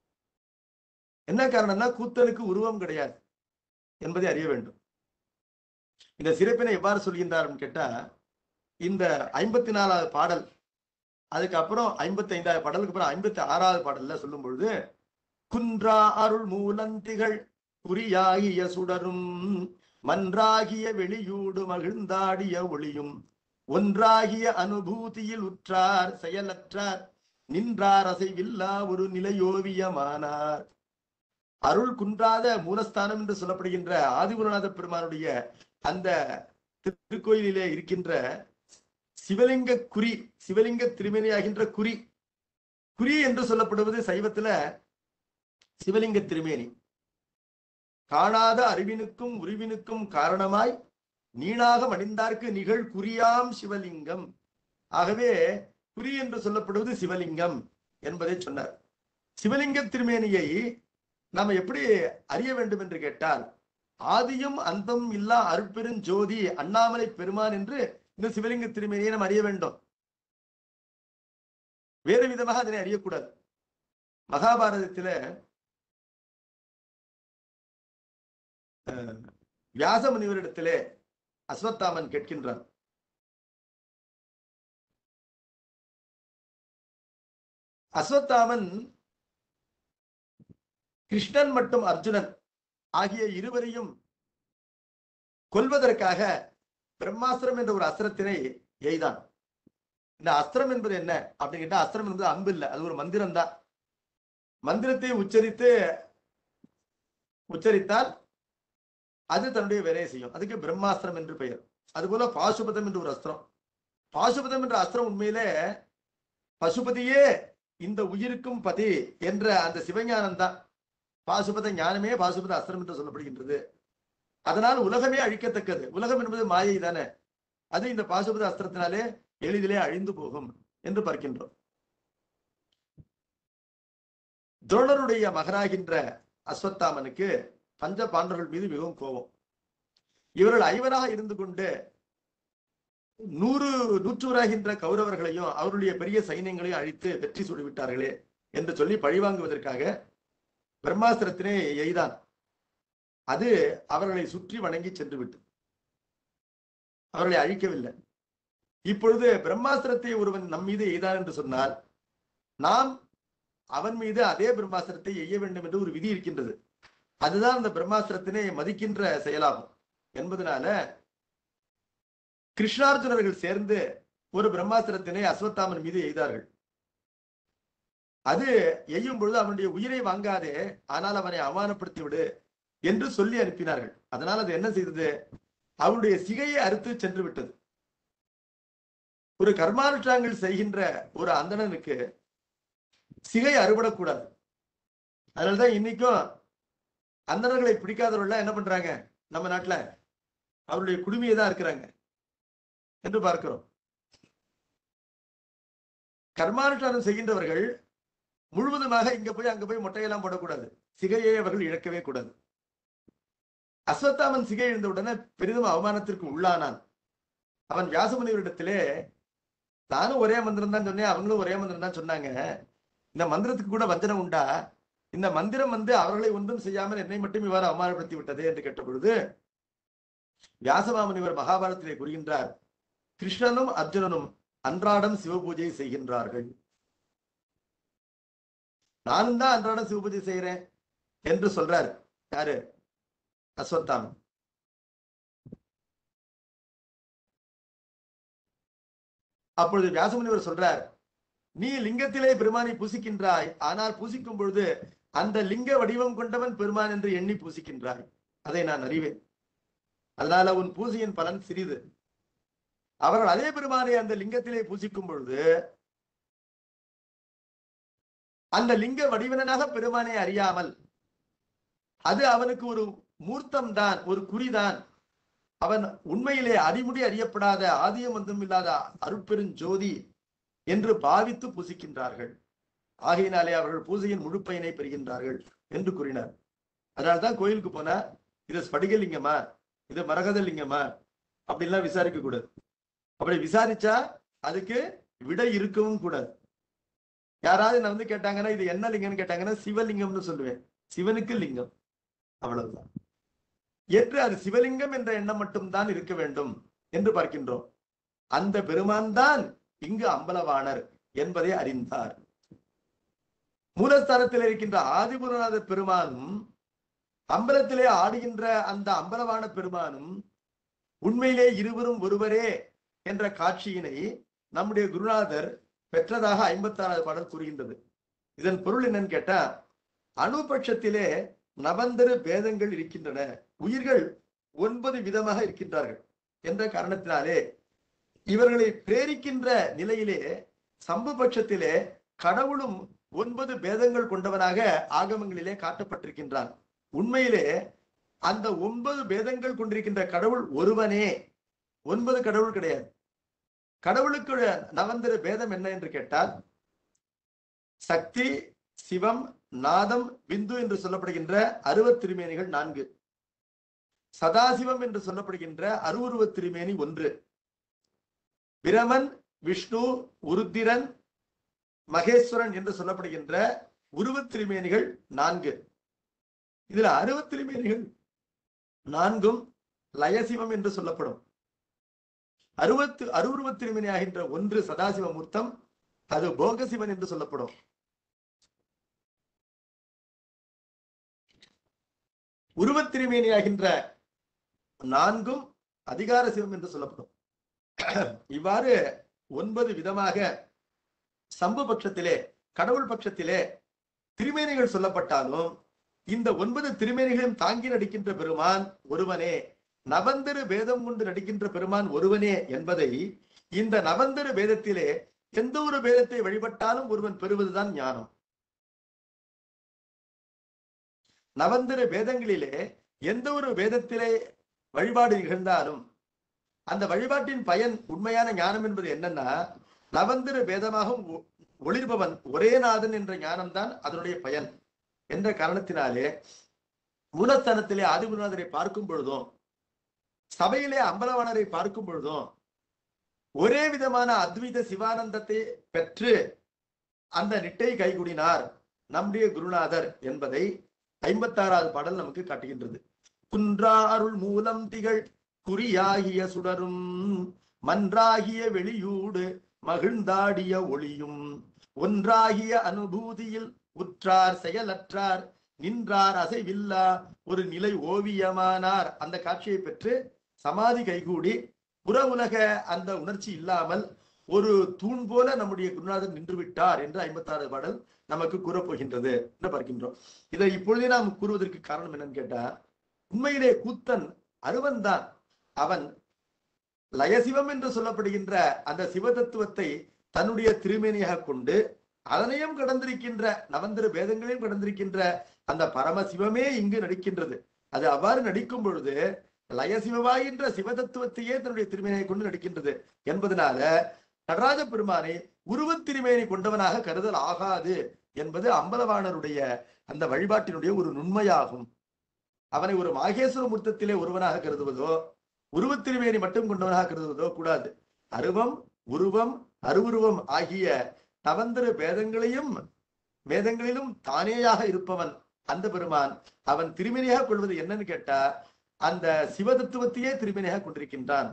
என்ன காரணம்னா கூத்தனுக்கு உருவம் கிடையாது என்பதை அறிய வேண்டும். இந்த சிறப்பினை எவ்வாறு சொல்கின்றார் கேட்டா, இந்த ஐம்பத்தி நாலாவது பாடல் அதுக்கப்புறம் ஐம்பத்தி ஐந்தாவது பாடலுக்கு அப்புறம் ஐம்பத்தி ஆறாவது பாடல்ல சொல்லும் பொழுது, குன்றா அருள் மூலந்திகள் குறியாகிய சுடரும் மன்றாகிய வெளியூடு மகிழ்ந்தாடிய ஒளியும் ஒன்றாகிய அனுபூதியில் உற்றார் செயலற்றார் நின்றார் அசைவில்லா ஒரு நிலையோவியமானார். அருள் குன்றாத மூலஸ்தானம் என்று சொல்லப்படுகின்ற ஆதிகுருநாத பெருமானுடைய அந்த திருக்கோயிலிலே இருக்கின்ற சிவலிங்க குறி, சிவலிங்க திருமேனியாகின்ற குறி, குறி என்று சொல்லப்படுவது சைவத்துல சிவலிங்க திருமேனி. காணாத அறிவினுக்கும் உருவினுக்கும் காரணமாய் நீனாக மணிந்தார்க்கு நிகழ் குறியாம் சிவலிங்கம். ஆகவே குறி என்று சொல்லப்படுவது சிவலிங்கம் என்பதை சொன்னார். சிவலிங்க திருமேனியை நாம் எப்படி அறிய வேண்டும் என்று கேட்டால், ஆதியும் அந்தம் இல்லா அருட்பெருஞ்சோதி அண்ணாமலை பெருமான் என்று இந்த சிவலிங்க திருமேனியை நாம் அறிய வேண்டும். வேறு விதமாக அதனை அறியக்கூடாது. மகாபாரதத்தில வியாச முனிவரிடத்திலே அஸ்வத்தாமன் கேட்கின்றான், அஸ்வத்தாமன் கிருஷ்ணன் மற்றும் அர்ஜுனன் ஆகிய இருவரையும் கொல்வதற்காக பிரம்மாஸ்திரம் என்ற ஒரு அஸ்திரத்தினை எய்தான். இந்த அஸ்திரம் என்பது என்ன அப்படின்னு கேட்டா, அஸ்திரம் என்பது அம்பு இல்லை, அது ஒரு மந்திரம் தான். மந்திரத்தை உச்சரித்து உச்சரித்தால் அது தன்னுடைய வேலையை செய்யும். அதுக்கு பிரம்மாஸ்திரம் என்று பெயர். அதுபோல பாசுபதம் என்று ஒரு அஸ்திரம். பாசுபதம் என்ற அஸ்திரம் உண்மையிலே பசுபதியே இந்த உயிருக்கும் பதி என்ற அந்த சிவஞானம் தான். பாசுபத ஞானமே பாசுபத அஸ்திரம் என்று சொல்லப்படுகின்றது. அதனால் உலகமே அழிக்கத்தக்கது. உலகம் என்பது மாயை தானே, அது இந்த பாசுபத அஸ்திரத்தினாலே எளிதிலே அழிந்து போகும் என்று பார்க்கின்றோம். துரோணருடைய மகனாகின்ற அஸ்வத்தாமனுக்கு பஞ்ச பாண்டவர்கள் மீது மிகவும் கோபம். இவர்கள் ஐவராக இருந்து கொண்டு நூறு நூற்றுவராகின்ற கௌரவர்களையும் அவருடைய பெரிய சைன்யங்களையும் அழித்து வெற்றி சூடிவிட்டார்களே என்று சொல்லி பழிவாங்குவதற்காக பிரம்மாஸ்திரத்தினை எய்தான். அது அவர்களை சுற்றி வணங்கி சென்று விட்டு அவர்களை அழிக்கவில்லை. இப்பொழுது பிரம்மாஸ்திரத்தை ஒருவன் நம் மீது எய்தான் என்று சொன்னால் நாம் அவன் மீது அதே பிரம்மாஸ்திரத்தை எய்ய வேண்டும் என்று ஒரு விதி இருக்கின்றது. அதுதான் அந்த பிரம்மாஸ்திரத்தினை மதிக்கின்ற செயலாகும் என்பதனால கிருஷ்ணார்ஜுனர்கள் சேர்ந்து ஒரு பிரம்மாஸ்திரத்தினை அஸ்வத்தாமன் மீது எய்தார்கள். அது எய்யும் பொழுது அவனுடைய உயிரை வாங்காதே, ஆனால் அவனை அவமானப்படுத்தி விடு என்று சொல்லி அனுப்பினார்கள். அதனால் அது என்ன செய்தது? அவனுடைய சிகையை அறுத்து சென்று விட்டது. ஒரு கர்மானுஷ்டாங்கள் செய்கின்ற ஒரு அந்தணனுக்கு சிகை அறுபடக்கூடாது. அதனால்தான் இன்னைக்கும் அந்தணர்களை பிடிக்காதவர்கள் என்ன பண்றாங்க? நம்ம நாட்டுல அவருடைய குடுமையை தான் இருக்கிறாங்க என்று பார்க்கிறோம். கர்மானுஷ்டானம் செய்கின்றவர்கள் முழுவதுமாக இங்க போய் அங்க போய் மொட்டையெல்லாம் போடக்கூடாது. சிகையை அவர்கள் இழக்கவே கூடாது. அஸ்வத்தாமன் சிகை எழுந்தவுடனே பெரிதும் அவமானத்திற்கு உள்ளானான். அவன் வியாசமுனிவரிடத்திலே, நானும் ஒரே மந்திரம் தான் சொன்னேன், அவங்களும் ஒரே மந்திரம் தான் சொன்னாங்க, இந்த மந்திரத்துக்கு கூட வஞ்சனம் உண்டா? இந்த மந்திரம் வந்து அவர்களை ஒன்றும் செய்யாமல் என்னை மட்டும் இவ்வாறு அவமானப்படுத்தி விட்டதே என்று கேட்ட பொழுது வியாசமாமுனிவர் மகாபாரதத்திலே கூறுகின்றார், கிருஷ்ணனும் அர்ஜுனனும் அன்றாடம் சிவபூஜை செய்கின்றார்கள், நானும் தான் அன்றாடம் சிவபூஜை செய்கிறேன் என்று சொல்றார். யாரு? அஸ்வத்தாமன். அப்பொழுது வியாசமுனிவர் சொல்றார், நீ லிங்கத்திலே பெருமானை பூசிக்கின்றாய், ஆனால் பூசிக்கும் பொழுது அந்த லிங்க வடிவம் கொண்டவன் பெருமான் என்று எண்ணி பூசிக்கின்றாய், அதை நான் அறிவேன். அதனால உன் பூஜையின் பலன் சிறிது. அவர்கள் அதே பெருமானை அந்த லிங்கத்திலே பூசிக்கும் பொழுது அந்த லிங்க வடிவனாக பெருமானை அறியாமல், அது அவனுக்கு ஒரு மூர்த்தம் தான், ஒரு குறிதான், அவன் உண்மையிலே அடிமுடி அறியப்படாத ஆதியம் ஒன்றும் இல்லாத அருட்பெருஞ்சோதி என்று பாவித்து பூசிக்கின்றார்கள். ஆகையினாலே அவர்கள் பூஜையின் முழு பயனை பெறுகின்றார்கள் என்று கூறினார். அதனால்தான் கோயிலுக்கு போனா இது ஸ்படிகலிங்கமா, இது மரகத லிங்கமா அப்படின்லாம் விசாரிக்க கூடாது. அப்படி விசாரிச்சா அதுக்கு விடை இருக்கவும் கூடாது. யாராவது நான் வந்து கேட்டாங்கன்னா இது என்ன லிங்கம்னு கேட்டாங்கன்னா சிவலிங்கம்னு சொல்லுவேன். சிவனுக்கு லிங்கம், அவ்வளவுதான். ஏற்று அது சிவலிங்கம் என்ற எண்ணம் மட்டும்தான் இருக்க வேண்டும் என்று பார்க்கின்றோம். அந்த பெருமான் தான் இங்கு அம்பலவாணர் என்பதை அறிந்தார். மூலஸ்தானத்தில் இருக்கின்ற ஆதிபுரநாத பெருமானும் அம்பலத்திலே ஆடுகின்ற அந்த அம்பலவான பெருமானும் உண்மையிலே இருவரும் ஒருவரே என்ற காட்சியினை நம்முடைய குருநாதர் பெற்றதாக ஐம்பத்தி ஆறாவது பாடல் கூறுகின்றது. இதன் பொருள் என்னன்னு கேட்டா, அணுபட்சத்திலே நவந்தரு பேதங்கள் இருக்கின்றன, உயிர்கள் ஒன்பது விதமாக இருக்கின்றார்கள் என்ற காரணத்தினாலே இவர்களை பிரேரிக்கின்ற நிலையிலே சம்பு பட்சத்திலே கடவுளும் ஒன்பது பேதங்கள் கொண்டவனாக ஆகமங்களிலே காட்டப்பட்டிருக்கின்றான். உண்மையிலே அந்த ஒன்பது பேதங்கள் கொண்டிருக்கின்ற கடவுள் ஒருவனே, ஒன்பது கடவுள் கிடையாது. கடவுளுக்கு நவந்திர பேதம் என்ன என்று கேட்டால், சக்தி, சிவம், நாதம், பிந்து என்று சொல்லப்படுகின்ற அருவத் திருமேனிகள் நான்கு, சதாசிவம் என்று சொல்லப்படுகின்ற அருவுருவ திருமேனி ஒன்று, பிரமன், விஷ்ணு, உருத்திரன், மகேஸ்வரன் என்று சொல்லப்படுகின்ற உருவத் திருமேனிகள் நான்கு. இதுல அருவத் திருமேனிகள் நான்கும் லயசிவம் என்று சொல்லப்படும். அறுபத்து அருவுருவ திருமேனி ஆகின்ற ஒன்று சதாசிவ மூர்த்தம், அது போகசிவன் என்று சொல்லப்படும். உருவத் திருமேனி ஆகின்ற நான்கும் அதிகார சிவம் என்று சொல்லப்படும். இவ்வாறு ஒன்பது விதமாக சம்பு பட்சத்திலே, கடவுள் பட்சத்திலே திருமேனிகள் சொல்லப்பட்டாலும் இந்த ஒன்பது திருமேனிகளையும் தாங்கி நடிக்கின்ற பெருமான் ஒருவனே, நவந்தரு பேதம் கொண்டு நடிக்கின்ற பெருமான் ஒருவனே என்பதை இந்த நவந்தரு பேதத்திலே எந்த ஒரு பேதத்தை வழிபட்டாலும் ஒருவன் பெறுவதுதான் ஞானம். நவந்தரு பேதங்களிலே எந்த ஒரு வேதத்திலே வழிபாடு நிகழ்ந்தாலும் அந்த வழிபாட்டின் பயன் உண்மையான ஞானம் என்பது என்னன்னா, நவந்திர பேதமாக ஒளிர்பவன் ஒரே நாதன் என்ற ஞானம் தான் அதனுடைய பயன் என்ற காரணத்தினாலே மூலஸ்தானத்திலே ஆதிகுருநாதரை பார்க்கும் பொழுதும் சபையிலே அம்பலவாணரை பார்க்கும் பொழுதும் ஒரே விதமான அத்வைத சிவானந்தத்தை பெற்று அந்த நிட்டை கைகூடினார் நம்முடைய குருநாதர் என்பதை ஐம்பத்தி ஆறாவது பாடல் நமக்கு காட்டுகின்றது. குன்றா அருள் மூலம் திகழ் குறியாகிய சுடரும் மன்றாகிய வெளியூடு மகிழ்ந்தாடிய ஒளியும் ஒன்றாகிய அனுபூதியில் உற்றார் செயலற்றார் நின்றார் அசைவில்லா ஒரு நிலை ஓவியமானார். அந்த காட்சியை பெற்று சமாதி கைகூடி புற உலக அந்த உணர்ச்சி இல்லாமல் ஒரு தூண் போல நம்முடைய குருநாதர் நின்று விட்டார் என்று ஐம்பத்தி ஆறு பாடல் நமக்கு கூறப்போகின்றது என்று பார்க்கின்றோம். இதை இப்பொழுதே நாம் கூறுவதற்கு காரணம் என்னன்னு கேட்டா, உண்மையிலே கூத்தன் அருவன் தான். அவன் லயசிவம் என்று சொல்லப்படுகின்ற அந்த சிவதத்துவத்தை தன்னுடைய திருமேனியாக கொண்டு அதனையும் கடந்திருக்கின்ற நவந்திர வேதங்களையும் கடந்திருக்கின்ற அந்த பரமசிவமே இங்கு நடிக்கின்றது. அது அவ்வாறு நடிக்கும் பொழுது லயசிவமாகின்ற சிவதத்துவத்தையே தன்னுடைய திருமேனியை கொண்டு நடிக்கின்றது என்பதனால நடராஜ பெருமானை உருவத் திருமேனி கொண்டவனாக கருதல் ஆகாது என்பது அம்பலவாணருடைய அந்த வழிபாட்டினுடைய ஒரு நுண்மையாகும். அவனை ஒரு மாகேஸ்வர மூர்த்தத்திலே ஒருவனாக கருதுவதோ உருவத் திருமேனி மட்டும் கொண்டவனாக கருதுவதோ கூடாது. அருவம், உருவம், அருவுருவம் ஆகிய நவந்திர வேதங்களையும் வேதங்களிலும் தானேயாக இருப்பவன் அந்த பெருமான். அவன் திருமேனியாக கொள்வது என்னன்னு கேட்டா, அந்த சிவதத்துவத்தையே திருமேனியாக கொண்டிருக்கின்றான்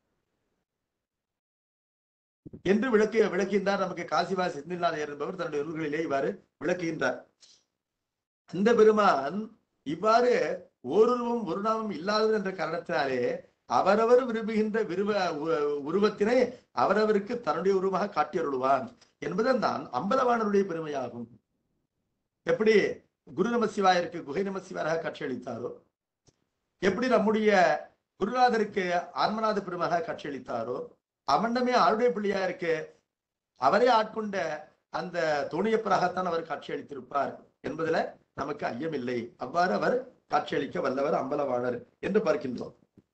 என்று விளக்கு விளக்குகின்றார் நமக்கு காசிவாசி செந்தில்நாதையர் என்பவர் தன்னுடைய நூல்களிலே இவ்வாறு விளக்குகின்றார். அந்த பெருமான் இவ்வாறு ஓருருவம் ஒரு நாமம் இல்லாதது என்ற காரணத்தினாலே அவரவர் விரும்புகின்ற விருவ உருவத்தினை அவரவருக்கு தன்னுடைய உருவமாக காட்டியருள்வான் என்பதுதான் தான் அம்பலவாணருடைய பெருமையாகும். எப்படி குரு நம சிவாயருக்கு குகை நம சிவாராக காட்சியளித்தாரோ, எப்படி நம்முடைய குருநாதருக்கு ஆன்மநாத பெருமாக காட்சியளித்தாரோ, அமண்டமே ஆளுடைய பிள்ளையாருக்கு அவரே ஆட்கொண்ட அந்த தோணியப்பராகத்தான் அவர் காட்சியளித்திருப்பார் என்பதுல நமக்கு ஐயமில்லை. அவ்வாறு அவர் காட்சியளிக்க வல்லவர் அம்பலவாணர் என்று பார்க்கின்றோம்.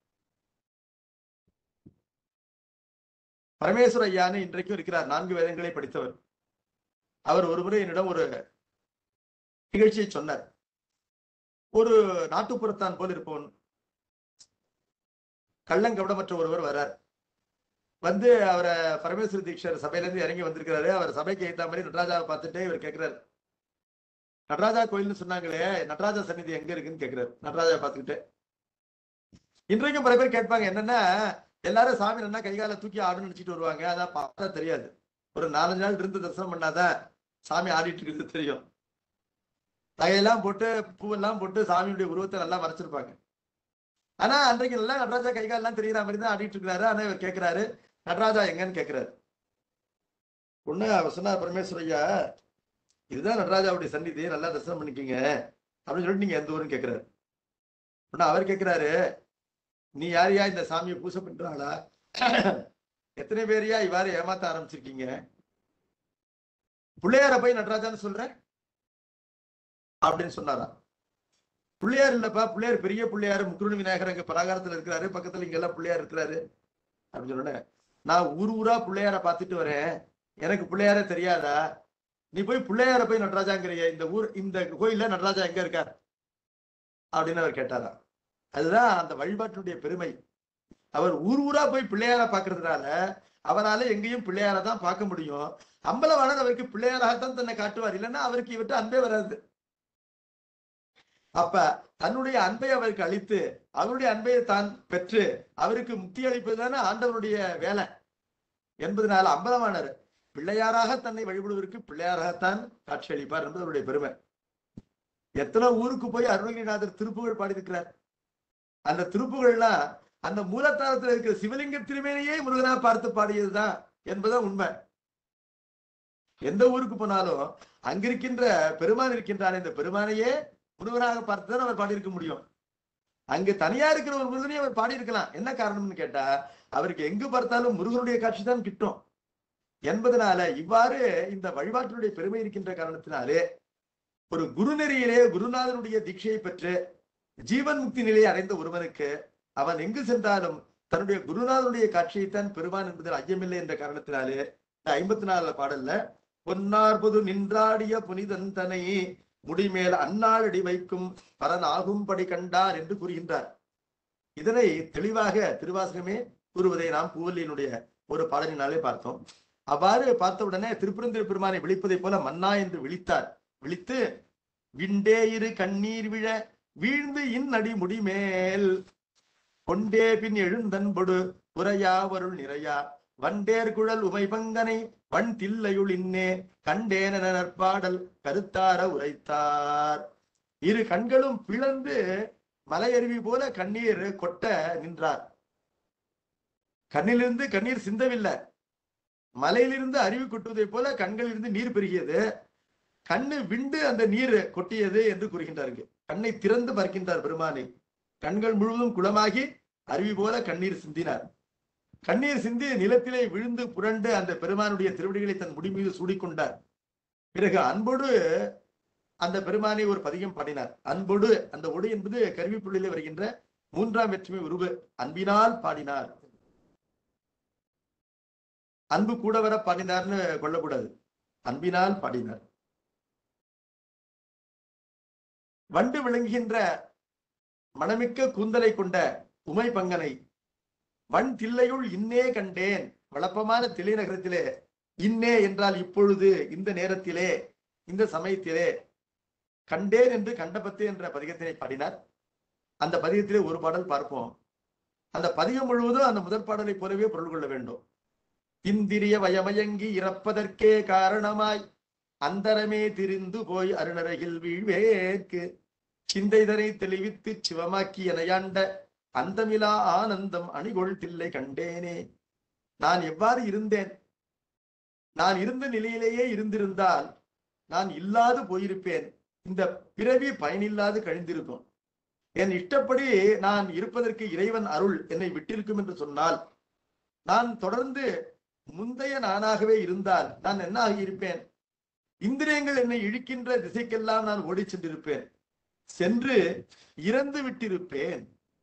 பரமேஸ்வர ஐயானு இன்றைக்கும் இருக்கிறார். நான்கு வேதங்களை படித்தவர். அவர் ஒருமுறை என்னிடம் ஒரு நிகழ்ச்சியை சொன்னார். ஒரு நாட்டுப்புறத்தான் போல் இருப்பவன் கள்ளங்கவடமற்ற ஒருவர் வர்றார். வந்து அவரை பரமேஸ்வர தீட்சர் சபையில இருந்து இறங்கி வந்திருக்கிறாரு. அவர் சபைக்கு ஏற்ற மாதிரி நடராஜாவை பார்த்துட்டே இவர் கேட்கிறாரு, நடராஜா கோயில்னு சொன்னாங்களே, நடராஜா சன்னிதி எங்க இருக்குன்னு கேட்கிறாரு. நடராஜா பார்த்துக்கிட்டு இன்றைக்கும் பல பேர் கேட்பாங்க, என்னன்னா எல்லாரும் சாமி என்ன கைகால தூக்கி ஆடுன்னு நினைச்சிட்டு வருவாங்க. அதான் பார்த்தா தெரியாது. ஒரு நாலஞ்சு நாள் இருந்து தரிசனம் பண்ணாதான் சாமி ஆடிட்டு இருக்கிறது தெரியும். நகையெல்லாம் போட்டு பூவெல்லாம் போட்டு சாமியுடைய உருவத்தை நல்லா மறைச்சிருப்பாங்க. ஆனா அன்றைக்கு நல்லா நடராஜா கைகால் எல்லாம் தெரிகிற மாதிரி தான் ஆடிட்டு இருக்கிறாரு. ஆனா இவர் கேட்கிறாரு, நடராஜா எங்கன்னு கேட்கிறாரு. ஒண்ணு அவர் சொன்னார், பரமேஸ்வரையா இதுதான் நடராஜாவுடைய சன்னிதி, நல்லா தரிசனம் பண்ணிக்கீங்க அப்படின்னு சொல்லிட்டு நீங்க எந்த ஊருன்னு கேட்கிறாரு. ஒண்ணு அவர் கேட்கிறாரு, நீ யாரையா இந்த சாமியை பூசை பண்றாளா? எத்தனை பேரையா இவ்வாறு ஏமாத்த ஆரம்பிச்சிருக்கீங்க? பிள்ளையார போய் நடராஜான்னு சொல்ற அப்படின்னு சொன்னாரா? பிள்ளையார் இல்லப்பா, பிள்ளையார் பெரிய பிள்ளையாரு முக்குருணி விநாயகர் அங்க பராகாரத்துல இருக்கிறாரு, பக்கத்துல இங்க எல்லாம் பிள்ளையார் இருக்கிறாரு அப்படின்னு சொன்ன. நான் ஊர் ஊரா பிள்ளையார பார்த்துட்டு வரேன், எனக்கு பிள்ளையார தெரியாதா? நீ போய் பிள்ளையார போய் நடராஜாங்கிறிய, இந்த ஊர் இந்த கோயில்ல நடராஜா எங்க இருக்கார் அப்படின்னு அவர் கேட்டாரா? அதுதான் அந்த வழிபாட்டினுடைய பெருமை. அவர் ஊர் ஊரா போய் பிள்ளையார பாக்குறதுனால அவரால் எங்கேயும் பிள்ளையார தான் பார்க்க முடியும். அம்பலவாணர் அவருக்கு பிள்ளையாராகத்தான் தன்னை காட்டுவார், இல்லைன்னா அவருக்கு இவற்றை அன்பே வராது. அப்ப தன்னுடைய அன்பை அவருக்கு அளித்து அவருடைய அன்பை தான் பெற்று அவருக்கு முக்தி அளிப்பதுதானே ஆண்டவருடைய வேலை என்பதனால அம்பலவாணர் பிள்ளையாராக தன்னை வழிபடுவதற்கு பிள்ளையாராகத்தான் காட்சி அளிப்பார் என்பது அவருடைய பெருமை. எத்தனை ஊருக்கு போய் அருணகிரிநாதர் திருப்புகழ் பாடியிருக்கிறார். அந்த திருப்புகள்லாம் அந்த மூலத்தாரத்தில் இருக்கிற சிவலிங்க திருமேனியே முருகனா பார்த்து பாடியதுதான் என்பதுதான் உண்மை. எந்த ஊருக்கு போனாலும் அங்கிருக்கின்ற பெருமான் இருக்கின்றான், இந்த பெருமானையே முருகனாக பார்த்துதான் அவர் பாடியிருக்க முடியும். அங்கு தனியா இருக்கிற ஒரு முருகனையும் அவர் பாடியிருக்கலாம். என்ன காரணம்னு கேட்டா, அவருக்கு எங்கு பார்த்தாலும் முருகனுடைய காட்சி தான் கிட்டும் என்பதனால இவ்வாறு இந்த வழிபாட்டினுடைய பெருமை இருக்கின்ற காரணத்தினாலே ஒரு குருநெறியிலே குருநாதனுடைய தீட்சையை பெற்று ஜீவன் முக்தி நிலையை அடைந்த ஒருவனுக்கு அவன் எங்கு சென்றாலும் தன்னுடைய குருநாதனுடைய காட்சியைத்தான் பெறுவான் என்பதில் ஐயமில்லை என்ற காரணத்தினாலே ஐம்பத்தி நாலு பாடல்ல பொன்னார் பொது நின்றாடிய புனிதன் தனை முடிமேல் அந்நாளடி வைக்கும் பலன் ஆகும்படி கண்டார் என்று கூறுகின்றார். இதனை தெளிவாக திருவாசகமே கூறுவதை நாம் பூவல்லியினுடைய ஒரு பாடலினாலே பார்த்தோம். அவ்வாறு பார்த்த உடனே திருப்பரந்திர பெருமானை விழிப்பதை போல மன்னா என்று விழித்தார். விழித்து விண்டே இரு கண்ணீர் விழ வீழ்ந்து இன்னடி முடிமேல் கொண்டே பின் எழுந்தன்பொடு உரையா வருள் நிறையா வண்டேர் குழல் உமைபங்கனை வன் தில்லையுள் இன்னே கண்டேன நற்பாடல் கருத்தார உரைத்தார். இரு கண்களும் பிளந்து மலையருவி போல கண்ணீர் கொட்ட நின்றார். கண்ணிலிருந்து கண்ணீர் சிந்தவில்லை, மலையிலிருந்து அருவி கொட்டுவதை போல கண்களிலிருந்து நீர் பெருகியது. கண்ணு விண்டு அந்த நீர் கொட்டியது என்று கூறுகின்றார்கள். கண்ணை திறந்து பார்க்கின்றார் பெருமானை. கண்கள் முழுவதும் குளமாகி அருவி போல கண்ணீர் சிந்தினார். கண்ணீர் சிந்தி நிலத்திலே விழுந்து புரண்டு அந்த பெருமானுடைய திருவடிகளை தன் முடி மீது சூடிக்கொண்டார். பிறகு அன்போடு அந்த பெருமானை ஒரு பதிகம் பாடினார். அன்போடு, அந்த ஒடு என்பது கருவிப்புள்ளிலே வருகின்ற மூன்றாம் வெற்றுமை உருவு. அன்பினால் பாடினார். அன்பு கூட வர பாடினார்னு கொள்ளக்கூடாது. அன்பினால் பாடினார். வண்டு விளங்குகின்ற மணமிக்க கூந்தலை கொண்ட உமை பங்கனை வன் தில்லையுள் இன்னே கண்டேன். வளப்பமான தில்லை நகரத்திலே இன்னே என்றால் இப்பொழுது, இந்த நேரத்திலே, இந்த சமயத்திலே கண்டேன் என்று கண்டபத்து என்ற பதிகத்தினை பாடினார். அந்த பதிகத்திலே ஒரு பாடல் பார்ப்போம். அந்த பதிகம் முழுவதும் அந்த முதல் பாடலை போலவே பொருள் கொள்ள வேண்டும். இந்திரிய வயமயங்கி இறப்பதற்கே காரணமாய் அந்தரமே திரிந்து போய் அருணரையில் வீழ்வேற்கு சிந்தைதரை தெளிவித்து சிவமாக்கி எனையாண்ட அந்தமிலா ஆனந்தம் அணிகொள் தில்லை கண்டேனே. நான் எவ்வாறு இருந்தேன்? நான் இருந்த நிலையிலேயே இருந்திருந்தால் நான் இல்லாது போயிருப்பேன். இந்த பிறவி பயனில்லாது கழிந்திருக்கும். என் இஷ்டப்படி நான் இருப்பதற்கு இறைவன் அருள் என்னை விட்டிருக்கும் என்று சொன்னால், நான் தொடர்ந்து முந்தைய நானாகவே இருந்தால் நான் என்ன ஆகியிருப்பேன்? இந்திரியங்கள் என்னை இழுக்கின்ற திசைக்கெல்லாம் நான் ஓடி சென்றிருப்பேன். சென்று இறந்து விட்டிருப்பேன்.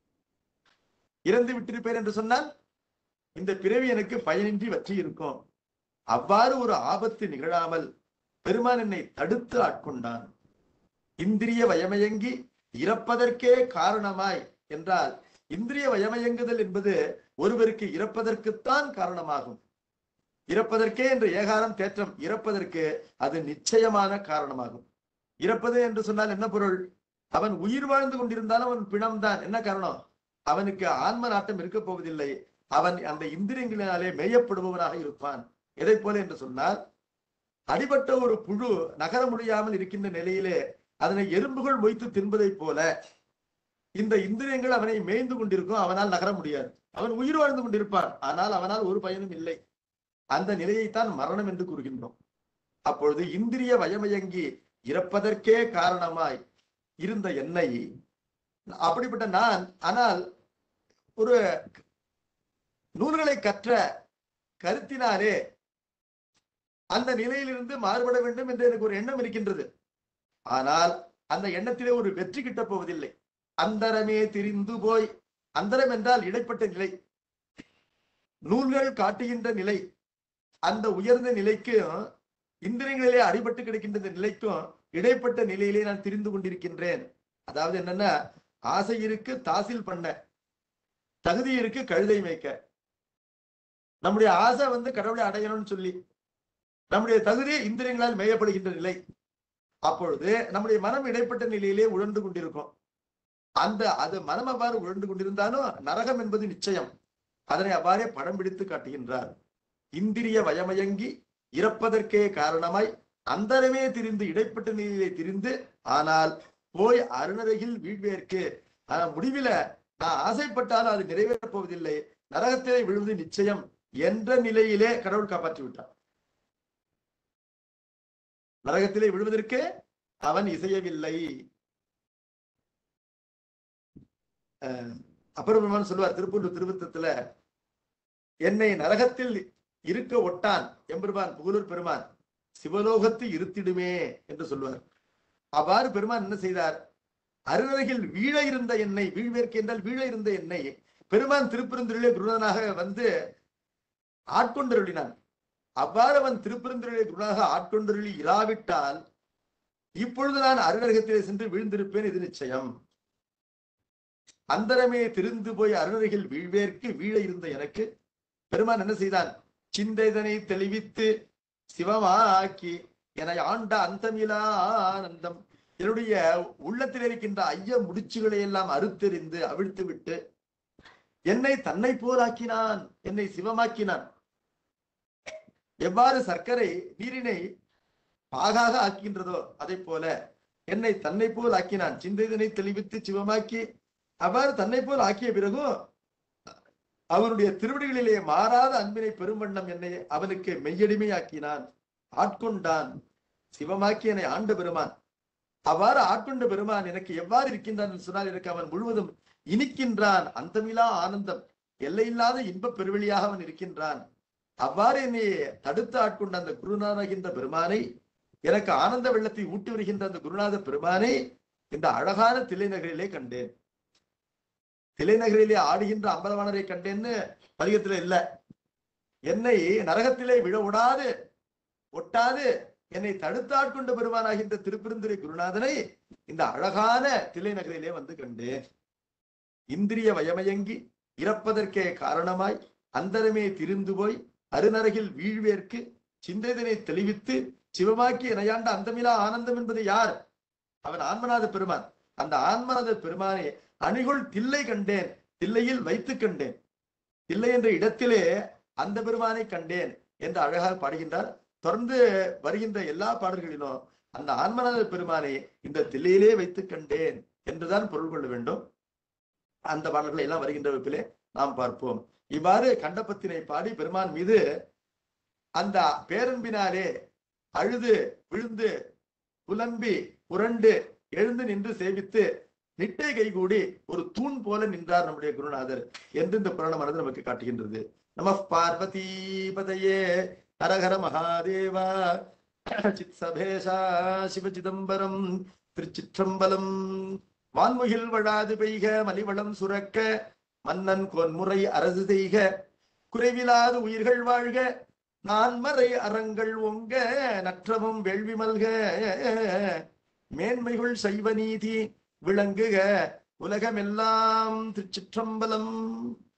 இறந்து விட்டிருப்பேன் என்று சொன்னால் இந்த பிறவி எனக்கு பயனின்றி வற்றி இருக்கும். அவ்வாறு ஒரு ஆபத்து நிகழாமல் பெருமான் என்னை தடுத்து ஆட்கொண்டான். இந்திரிய வயமயங்கி இறப்பதற்கே காரணமாய் என்றால், இந்திரிய வயமயங்குதல் என்பது ஒருவருக்கு இறப்பதற்குத்தான் காரணமாகும். இறப்பதற்கே என்ற ஏகாரம் தேற்றம். இறப்பதற்கு அது நிச்சயமான காரணமாகும். இறப்பது என்று சொன்னால் என்ன பொருள்? அவன் உயிர் வாழ்ந்து கொண்டிருந்தாலும் அவன் பிணம்தான். என்ன காரணம்? அவனுக்கு ஆன்ம நாட்டம் இருக்க போவதில்லை. அவன் அந்த இந்திரியங்களினாலே மேயப்படுபவனாக இருப்பான். எதை போல என்று சொன்னால், அடிபட்ட ஒரு புழு நகர முடியாமல் இருக்கின்ற நிலையிலே அதனை எறும்புகள் மொய்த்து தின்பதை போல இந்த இந்திரியங்கள் அவனை மேய்ந்து கொண்டிருக்கும். அவனால் நகர முடியாது. அவன் உயிர் வாழ்ந்து கொண்டிருப்பான், ஆனால் அவனால் ஒரு பயனும் இல்லை. அந்த நிலையைத்தான் மரணம் என்று கூறுகின்றோம். அப்பொழுது இந்திரிய வயமயங்கி இறப்பதற்கே காரணமாய் இருந்த என்னை, அப்படிப்பட்ட நான், ஆனால் ஒரு நூல்களை கற்ற கருத்தினாலே அந்த நிலையிலிருந்து மாறுபட வேண்டும் என்று எனக்கு ஒரு எண்ணம் இருக்கின்றது. ஆனால் அந்த எண்ணத்திலே ஒரு வெற்றி கிட்டப் போவதில்லை. அந்தரமே திரிந்து போய், அந்தரம் என்றால் இடைப்பட்ட நிலை, நூல்கள் காட்டுகின்ற நிலை. அந்த உயர்ந்த நிலைக்கும் இந்திரியங்களிலே அடிபட்டு கிடக்கின்ற நிலைக்கும் இடைப்பட்ட நிலையிலே நான் திரிந்து கொண்டிருக்கின்றேன். அதாவது என்னன்னா, ஆசை இருக்கு தாசில் பண்ண, தகுதி இருக்கு கழுதை மேய்க்க. நம்முடைய ஆசை வந்து கடவுளை அடையணும்னு சொல்லி, நம்முடைய தகுதி இந்திரியங்களால் மேயப்படுகின்ற நிலை. அப்பொழுது நம்முடைய மனம் இடைப்பட்ட நிலையிலே உழந்து கொண்டிருக்கும். அந்த அது மனம் அவ்வாறு உழந்து கொண்டிருந்தாலும் நரகம் என்பது நிச்சயம். அதனை அவ்வாறே படம் பிடித்து காட்டுகின்றார். இந்திரிய வயமயங்கி இறப்பதற்கே காரணமாய் அந்தரமே திரிந்து, இடைப்பட்ட நிலையிலே திரிந்து, ஆனால் போய் அருணரையில் வீழ்வேற்கு, முடிவில நான் ஆசைப்பட்டாலும் அது நிறைவேறப் போவதில்லை, நரகத்திலே விழுவது நிச்சயம் என்ற நிலையிலே கடவுள் காப்பாற்றி விட்டார். நரகத்திலே விழுவதற்கு அவன் இசையவில்லை. அஹ் அப்பெருமான் சொல்லுவார் திருப்பூர் திருவத்தத்துல, என்னை நரகத்தில் இருக்க ஒட்டான் எம்பெருமான் புகழூர் பெருமான் சிவலோகத்து இருத்திடுமே என்று சொல்லுவார். அவ்வாறு பெருமான் என்ன செய்தார்? அருணரையில் வீழ இருந்த என்னை, வீழ்வேற்கு என்றால் வீழ இருந்த என்னை பெருமான் திருப்பெருந்துறையிலே குருநாதனாக வந்து ஆட்கொண்டருளினான். அவ்வாறு அவன் திருப்பெருந்துறையிலே குருநாதனாக ஆட்கொண்டருளி இராவிட்டால் இப்பொழுது நான் அருணரகத்திலே சென்று வீழ்ந்திருப்பேன், இது நிச்சயம். அந்தரமே திரிந்து போய் அருணரையில் வீழ்வேற்கு வீழ இருந்த எனக்கு பெருமான் என்ன செய்தான்? சிந்தைதனை தெளிவித்து சிவமாக்கி என ஆண்ட அந்தமிலா ஆனந்தம், என்னுடைய உள்ளத்தில் இருக்கின்ற ஐய முடிச்சுகளை எல்லாம் அறுத்தெறிந்து அவிழ்த்து விட்டு என்னை தன்னை போலாக்கினான், என்னை சிவமாக்கினான். எவ்வாறு சர்க்கரை நீரினை பாகாக ஆக்கின்றதோ அதை போல என்னை தன்னை போல் ஆக்கினான். சிந்தைதனை தெளிவித்து சிவமாக்கி, அவ்வாறு தன்னை போல் ஆக்கிய பிறகும் அவனுடைய திருவடிகளிலே மாறாத அன்பினை பெருமண்ணம் என்னை அவனுக்கு மெய்யடிமையாக்கினான், ஆட்கொண்டான். சிவமாக்கி என்னை ஆண்ட பெருமான். அவ்வாறு ஆட்கொண்ட பெருமான் எனக்கு எவ்வாறு இருக்கின்றான் என்று சொன்னால், எனக்கு அவன் முழுவதும் இனிக்கின்றான். அந்தமிலா ஆனந்தம், எல்லையில்லாத இன்ப பெருவெளியாக அவன் இருக்கின்றான். அவ்வாறு என்னை தடுத்து ஆட்கொண்ட அந்த குருநாதகின்ற பெருமானை, எனக்கு ஆனந்த வெள்ளத்தை ஊட்டி வருகின்ற அந்த குருநாத பெருமானை இந்த அழகான தில்லை நகரிலே கண்டேன். தில்லை நகரிலே ஆடுகின்ற அம்பலவாணரை கண்டேன்னு பதிகத்துல இல்ல. என்னை நரகத்திலே விழ விடாது ஒட்டாது என்னை தடுத்தாட்கொண்ட பெருமானாகின்ற திருப்பெருந்துறை குருநாதனை இந்த அழகான தில்லை நகரிலே வந்து கண்டேன். இந்திரிய வயமயங்கி இறப்பதற்கே காரணமாய் அந்தரமே திரிந்து போய் அருநரகில் வீழ்வேற்கு சிந்தைதனை தெளிவித்து சிவமாக்கி இணையாண்ட அந்தமிலா ஆனந்தம் என்பது யார்? அவன் ஆன்மநாத பெருமான். அந்த ஆன்மநாத பெருமானை அணிகுள் தில்லை கண்டேன், தில்லையில் வைத்து கண்டேன். தில்லை என்ற இடத்திலே அந்த பெருமானை கண்டேன் என்று அழகாக பாடுகின்றார். தொடர்ந்து வருகின்ற எல்லா பாடல்களிலும் அந்த ஆன்மநாத பெருமானை இந்த தில்லையிலே வைத்து கண்டேன் என்றுதான் பொருள் கொள்ள வேண்டும். அந்த பாடல்களை எல்லாம் வருகின்ற வகுப்பிலே நாம் பார்ப்போம். இவ்வாறு கண்டபத்தினை பாடி பெருமான் மீது அந்த பேரன்பினாலே அழுது விழுந்து புலம்பி புரண்டு எழுந்து நின்று சேவித்து நிட்டை கைகூடி ஒரு தூண் போல நின்றார் நம்முடைய குருநாதர் என்று இந்த புராணமானது நமக்கு காட்டுகின்றது. நம பார்வதி பதையே ஹரஹர மகாதேவா சித் சபேஷா சிவ சிதம்பரம் திருச்சிற்றம்பலம். வான்முகில் வழாது பெய்க மலிவளம் சுரக்க மன்னன் கொன்முறை அரசு செய்க குறைவிலாது உயிர்கள் வாழ்க நான்மறை அறங்கள் ஒங்க நற்றமும் வேள்வி மல்க மேன்மைகள் சைவ நீதி விளங்குக உலகமெல்லாம். திருச்சிற்றம்பலம்.